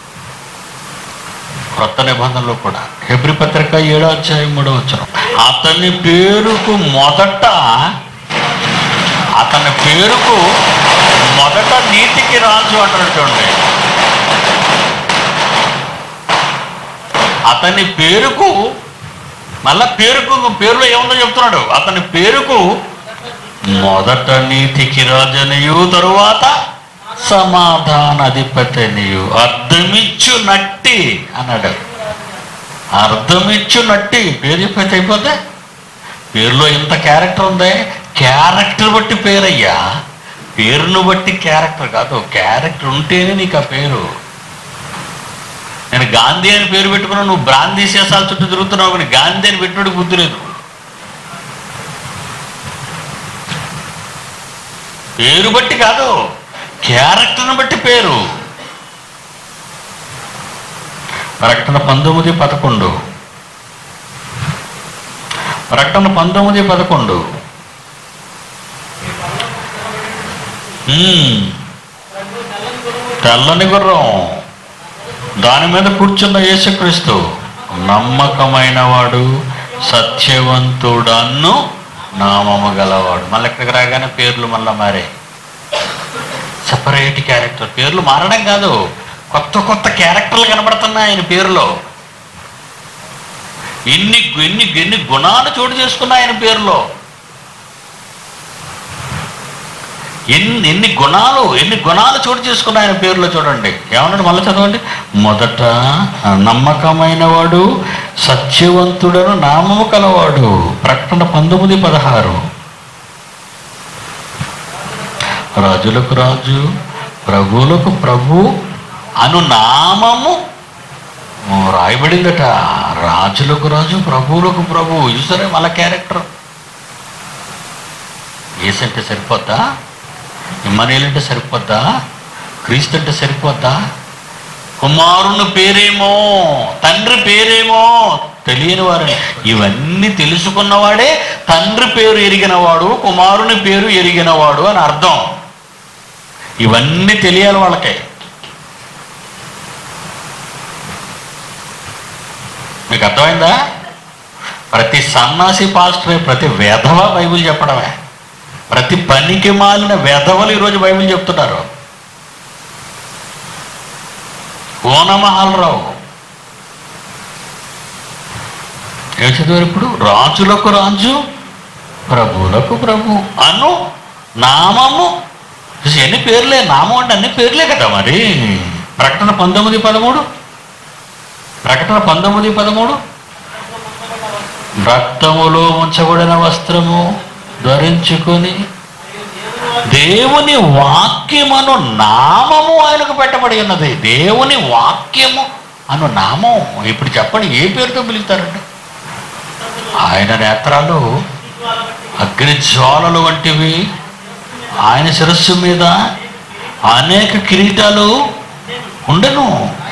క్రొత్త నిబంధనలో కూడా. హెబ్రీ పత్రిక 7:3 అతని పేరుకు మొదట నీతికి రాజు అంటాడు. చూడండి, అతని పేరుకు, మళ్ళా పేరులో ఏముందో చెప్తున్నాడు. అతని పేరుకు మొదట నీతికి రాజనియు, తరువాత సమాధాన అధిపతినియు, అర్థమిచ్చునట్టి అన్నాడు. అర్థమిచ్చునట్టి పేరు చెప్పేది అయిపోతే. పేరులో ఇంత క్యారెక్టర్ ఉంది. క్యారెక్టర్ బట్టి పేరయ్యా, పేరును బట్టి క్యారెక్టర్ కాదు. క్యారెక్టర్ ఉంటేనే నీకు ఆ పేరు. నేను గాంధీ అని పేరు పెట్టుకున్నా, నువ్వు బ్రాందీ సీసాల చుట్టూ తిరుగుతున్నావు, కానీ గాంధీ అని పెట్టుబడి బుద్ధి లేదు. పేరు బట్టి కాదు, క్యారెక్టర్ని బట్టి పేరు. ప్రకటన 19:11 ప్రకటన 19:11 తెల్లని గుర్రం, దాని మీద కూర్చున్న యేసుక్రీస్తు నమ్మకమైన వాడు, సత్యవంతుడన్ను నామము గలవాడు. మళ్ళీ ఇక్కడికి రాగానే పేర్లు మళ్ళీ మారే. Separate character. పేర్లు మారడం కాదు, కొత్త కొత్త క్యారెక్టర్లు కనబడుతున్నాయి ఆయన పేరులో. ఎన్ని గుణాలు చోటు చేసుకున్నాయి ఆయన పేరులో. ఎన్ని గుణాలు చోటు చేసుకున్నాయి ఆయన పేరులో. చూడండి ఏమన్నాడు, మళ్ళీ చదవండి. మొదట నమ్మకమైన వాడు, సత్యవంతుడను నామము కలవాడు. ప్రకటన 19:16 రాజులకు రాజు, ప్రభువులకు ప్రభు అను నామము రాయబడిందట. రాజులకు రాజు, ప్రభువులకు ప్రభు. చూసారే మళ్ళా క్యారెక్టర్. యేసు అంటే సరిపోద్దా? ఇమ్మానుయేలు అంటే సరిపోద్దా? క్రీస్తు అంటే సరిపోద్దా? కుమారుని పేరేమో, తండ్రి పేరేమో తెలియని వారని. ఇవన్నీ తెలుసుకున్నవాడే తండ్రి పేరు ఎరిగినవాడు, కుమారుని పేరు ఎరిగినవాడు అని అర్థం. ఇవన్నీ తెలియాలి వాళ్ళకే. మీ మీకు అర్థమైందా? ప్రతి సన్నాసి పాస్టరే, ప్రతి వెధవ బైబిల్ చెప్పడమే. ప్రతి పనికి మాలిన వెధవలు ఈరోజు బైబిల్ చెప్తున్నారు. ఓనమహాలరావు ఏం చదివారు ఇప్పుడు? రాజులకు రాజు, ప్రభువులకు ప్రభు అను నామము. ఎన్ని పేర్లే, నామం అంటే అన్ని పేర్లే కదా మరి. ప్రకటన 19:13, ప్రకటన 19:13, రక్తములో ఉంచబడిన వస్త్రము ధరించుకొని దేవుని వాక్యమను నామము ఆయనకు పెట్టబడి ఉన్నది. దేవుని వాక్యము అను నామం. ఇప్పుడు చెప్పండి, ఏ పేరుతో పిలుస్తారండి? ఆయన నేత్రాలు అగ్ని జ్వాలలు వంటివి, ఆయన శిరస్సు మీద అనేక కిరీటాలు ఉండను.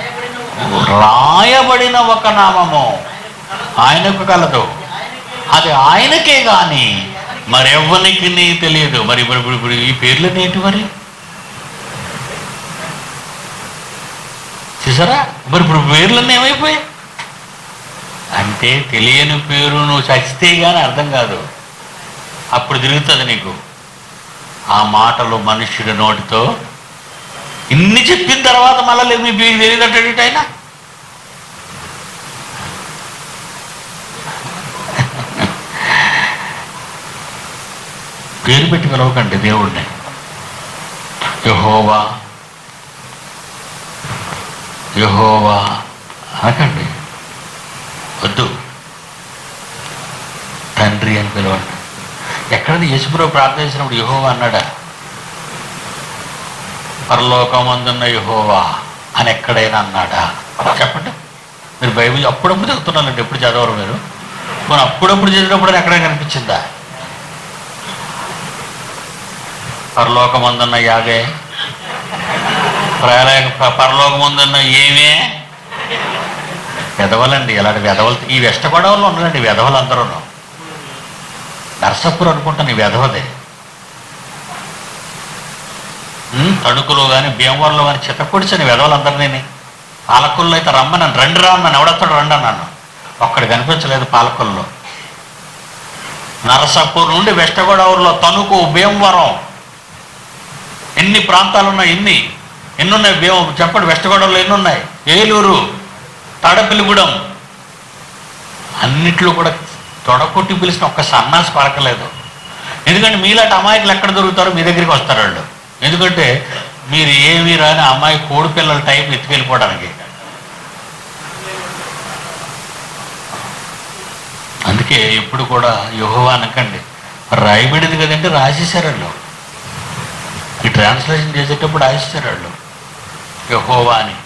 రాయబడిన ఒక నామము ఆయనకు కలదు, అది ఆయనకే కానీ మరెవ్వనికి తెలియదు. మరి ఇప్పుడు ఈ పేర్లు నేటి మరి చూసారా? మరి ఇప్పుడు పేర్లన్నీ ఏమైపోయాయి అంటే, తెలియని పేరు నువ్వు చచ్చితే కానీ అర్థం కాదు. అప్పుడు తిరుగుతుంది నీకు ఆ మాటలు మనుష్యుడి నోటితో. ఇన్ని చెప్పిన తర్వాత మళ్ళీ మీ పేరు తెలియదంటాడు ఆయన. పేరు పెట్టి పిలవకండి దేవుడిని. యెహోవా యెహోవా అనకండి, వద్దు. తండ్రి అని పిలవండి. ఎక్కడైనా యేసుప్రభు ప్రార్థన చేసినప్పుడు యెహోవా అన్నాడా? పరలోకమందున్న యెహోవా అని ఎక్కడైనా అన్నాడా? చెప్పండి. మీరు బైబిల్ అప్పుడప్పుడు చదువుతున్నారండి, ఎప్పుడు చదవరు మీరు. మనం అప్పుడప్పుడు చదివినప్పుడు ఎక్కడైనా కనిపించిందా? పరలోకమందున్న యాగే, పరలోకమందున్న ఏమే. వెధవలండి, ఇలాంటి వెధవలు ఈ వెస్ట్ గోదావరిలో ఉన్నారండి వెధవలు అందరూ. నర్సాపూర్ అనుకుంటాను ఈ వెధవదే. తణుకులో కానీ భీమవరంలో కానీ చిత్తపొడిచని వెధవలందరినీ. పాలకొల్లో అయితే రమ్మన్నాను, రండి రా అన్నాను. ఎవడొస్తాడు రండి అన్నాను. ఒక్కడు కనిపించలేదు పాలకొల్లో. నరసాపూర్ నుండి వెస్ట్ గోదావరిలో తణుకు, భీమవరం, ఎన్ని ప్రాంతాలు ఉన్నాయి? ఎన్ని ఉన్నాయి? చెప్పండి, వెస్ట్ గోదావరిలో ఎన్ని ఉన్నాయి? ఏలూరు, తాడపల్లిగూడెం, అన్నిట్లో కూడా తొడకొట్టి పిలిచిన ఒక్క సన్నాసి పలకలేదు. ఎందుకంటే మీలాంటి అమాయకులు ఎక్కడ దొరుకుతారో మీ దగ్గరికి వస్తారు వాళ్ళు. ఎందుకంటే మీరు ఏమీ రాని అమ్మాయి కోడి పిల్లల టైం ఎత్తుకెళ్ళిపోవడానికి. అందుకే ఎప్పుడు కూడా యెహోవా అనకండి. రాయబడింది కదంటే రాసేసారు వాళ్ళు. ఈ ట్రాన్స్లేషన్ చేసేటప్పుడు రాసేసారు వాళ్ళు యెహోవా అని.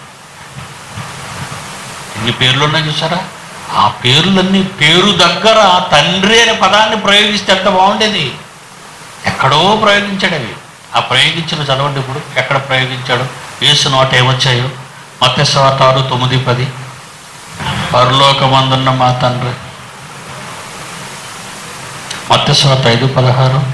ఎన్ని పేర్లు ఉన్నాయి చూసారా? ఆ పేర్లన్నీ పేరు దగ్గర తండ్రి అనే పదాన్ని ప్రయోగిస్తే ఎంత బాగుండేది. ఎక్కడో ప్రయోగించాడు అవి. ఆ ప్రయోగించిన చదవండి ఇప్పుడు. ఎక్కడ ప్రయోగించాడు? యేసు నోట ఏమొచ్చాయో? మత్తయి సువార్త 6:9-10, పరలోకమందున్న మా తండ్రి. మత్తయి సువార్త 5:16,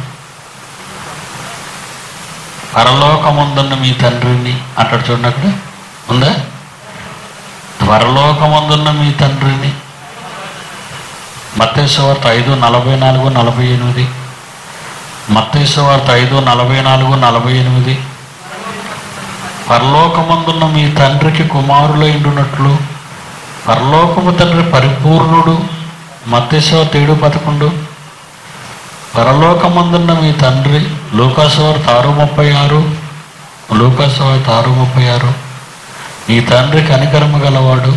పరలోకమందున్న మీ తండ్రిని అంటాడు. చూడండి, అక్కడ ఉందా? పరలోకమందున్న మీ తండ్రిని. మత్తయి సువార్త 5:44-48, మత్తయి సువార్త 5:44-48, పరలోకమందున్న మీ తండ్రికి కుమారులైండునట్లు పరలోకము తండ్రి పరిపూర్ణుడు. మత్తయి సువార్త 7:11, పరలోకమందున్న మీ తండ్రి. లూకా సువార్త 6:36, లూకా సువార్త 6:36, నీ తండ్రి కనికరము గలవాడు.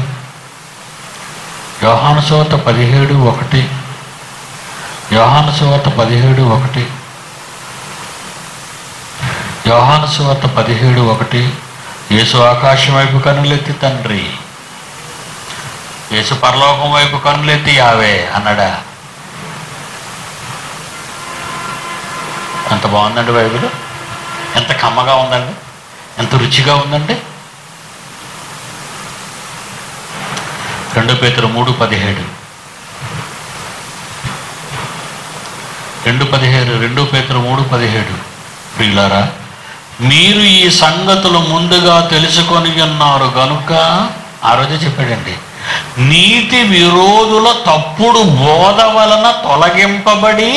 యోహాను సువార్త 17:1, యోహాను సువార్త 17:1, యోహాను సువార్త 17:1, యేసు ఆకాశం వైపు కన్నులెత్తి తండ్రి, యేసు పరలోకం వైపు కన్నులెత్తి యావే అన్నాడా? ఎంత బాగుందండి బైబిల్. ఎంత కమ్మగా ఉందండి, ఎంత రుచిగా ఉందండి. 2 పేతురు 3:17, 2 పేతురు 3:17, ప్రియులారా మీరు ఈ సంగతులు ముందుగా తెలుసుకొని ఉన్నారు గనుక, ఆ రోజే చెప్పాడండి, నీతి విరోధుల తప్పుడు బోధ వలన తొలగింపబడి,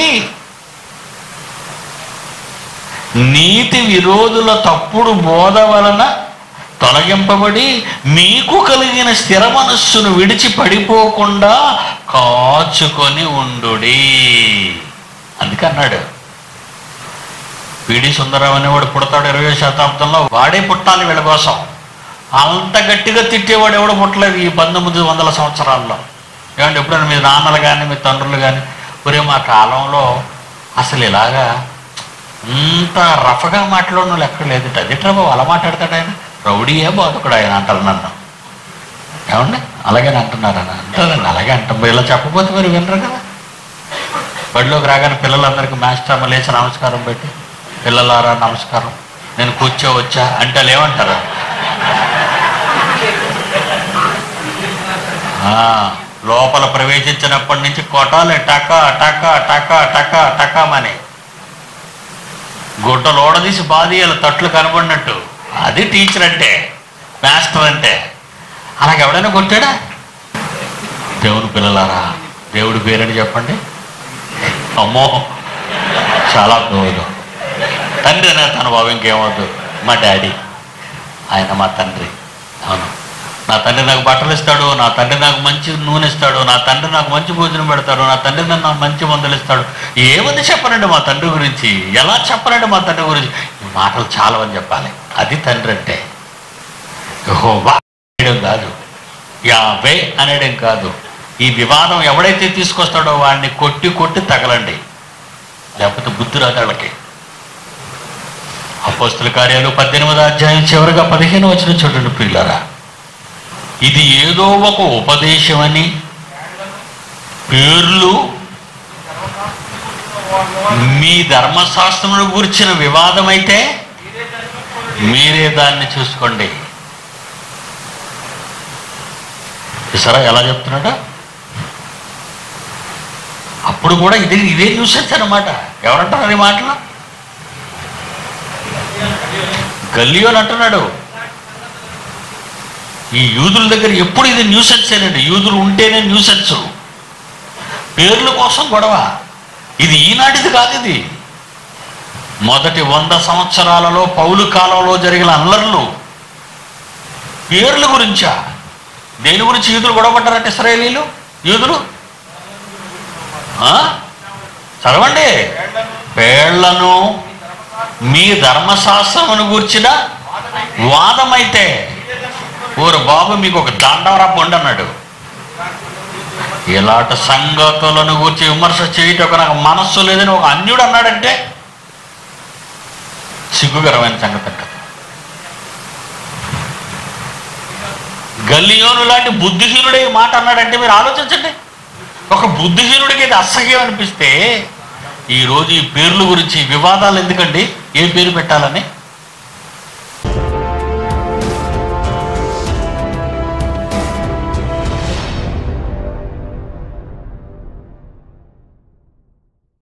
నీతి విరోధుల తప్పుడు బోధ వలన తొలగింపబడి మీకు కలిగిన స్థిర మనస్సును విడిచి పడిపోకుండా కాచుకొని ఉండుడి. అందుకన్నాడు పిడి సుందరం అనేవాడు పుడతాడు 20వ శతాబ్దంలో. వాడే పుట్టాలి వీళ్ళ కోసం. అంత గట్టిగా తిట్టేవాడు ఎవడు పుట్టలేదు ఈ 1900 సంవత్సరాల్లో. ఏమంటే ఎప్పుడైనా మీ నాన్నలు కానీ మీ తండ్రులు కానీ, ఒరే మా కాలంలో అసలు ఇలాగా ఇంత రఫగా మాట్లాడిన వాళ్ళు ఎక్కడ లేదు, అదిట్రా బాబు అలా మాట్లాడతాడు ఆయన, రౌడీయే బోధకుడు ఆయన అంటారు నన్ను. ఏమండి అలాగే అంటున్నారని అంటారండి. అలాగే అంటాం. ఇలా చెప్పకపోతే మరి వినరు కదా. బడిలోకి రాగానే పిల్లలందరికీ మాస్టర్ లేచి నమస్కారం పెట్టి, పిల్లలారా నమస్కారం, నేను కూర్చోవచ్చా అంటే వాళ్ళు ఏమంటారు? లోపల ప్రవేశించినప్పటి నుంచి కొట్టాలి టకా టకా టకా టకా టకామని. గుడ్డలు ఓడదీసి బాధీయాలి తట్లు కనబడినట్టు. అది టీచర్ అంటే, మాస్టర్ అంటే. అలాగే ఎవడైనా కొట్టాడా? దేవుని పిల్లలారా, దేవుడి పేరని చెప్పండి. అమ్మో చాలా గౌరవం. తండ్రి అనే తన బాబు ఇంకేమవుతుంది. మా డాడీ ఆయన మా తండ్రి. అవును, నా తండ్రి నాకు బట్టలు ఇస్తాడు, నా తండ్రి నాకు మంచి నూనె ఇస్తాడు, నా తండ్రి నాకు మంచి భోజనం పెడతాడు, నా తండ్రి నాకు మంచి మందులు ఇస్తాడు. ఏమని చెప్పనండి మా తండ్రి గురించి, ఎలా చెప్పనండి మా తండ్రి గురించి? ఈ మాటలు చాలవని చెప్పాలి. అది తండ్రి అంటే. యెహోవా అనేయడం కాదు, యావే అనేయడం కాదు. ఈ వివాదం ఎవడైతే తీసుకొస్తాడో వాడిని కొట్టి కొట్టి తగలండి, లేకపోతే బుద్ధి రాదు వాళ్ళకి. అపోస్తల కార్యాలు 18వ అధ్యాయం చివరిగా 15వ వచనం చూడండి ప్రియులారా. ఇది ఏదో ఒక ఉపదేశమని పేర్లు మీ ధర్మశాస్త్రమును గురించిన వివాదం అయితే మీరే దాన్ని చూసుకోండి. చూసారా ఎలా చెప్తున్నాడా? అప్పుడు కూడా ఇదే న్యూసెన్స్ అన్నమాట. ఎవరంటారు ఈ మాటలు? గల్లియోని అంటున్నాడు. ఈ యూదుల దగ్గర ఎప్పుడు ఇది న్యూసెన్స్ ఏనండి. యూదులు ఉంటేనే న్యూసెన్స్. పేర్ల కోసం గొడవ. ఇది ఈనాటిది కాదు. ఇది మొదటి 100 సంవత్సరాలలో పౌలు కాలంలో జరిగిన అల్లర్లు. పేర్ల గురించా? దేని గురించి యూదులు గొడవపడ్డారంటే ఇశ్రాయేలీలు యూదులు? చదవండి. పేర్లను మీ ధర్మశాస్త్రమును గూర్చిన వాదమైతే, ఊరు బాబు మీకు ఒక దండవరా పొండి అన్నాడు. ఇలాంటి సంగతులను గూర్చి విమర్శ చేయటం నాకు మనస్సు లేదని ఒక అన్యుడు అన్నాడంటే సిగ్గుకరమైన సంగతి అంట. గల్లియోను లాంటి బుద్ధిహీనుడే ఈ మాట అన్నాడంటే మీరు ఆలోచించండి. ఒక బుద్ధిహీనుడికి ఇది అసహ్యం అనిపిస్తే ఈరోజు ఈ పేర్ల గురించి వివాదాలు ఎందుకండి? ఏ పేరు పెట్టాలని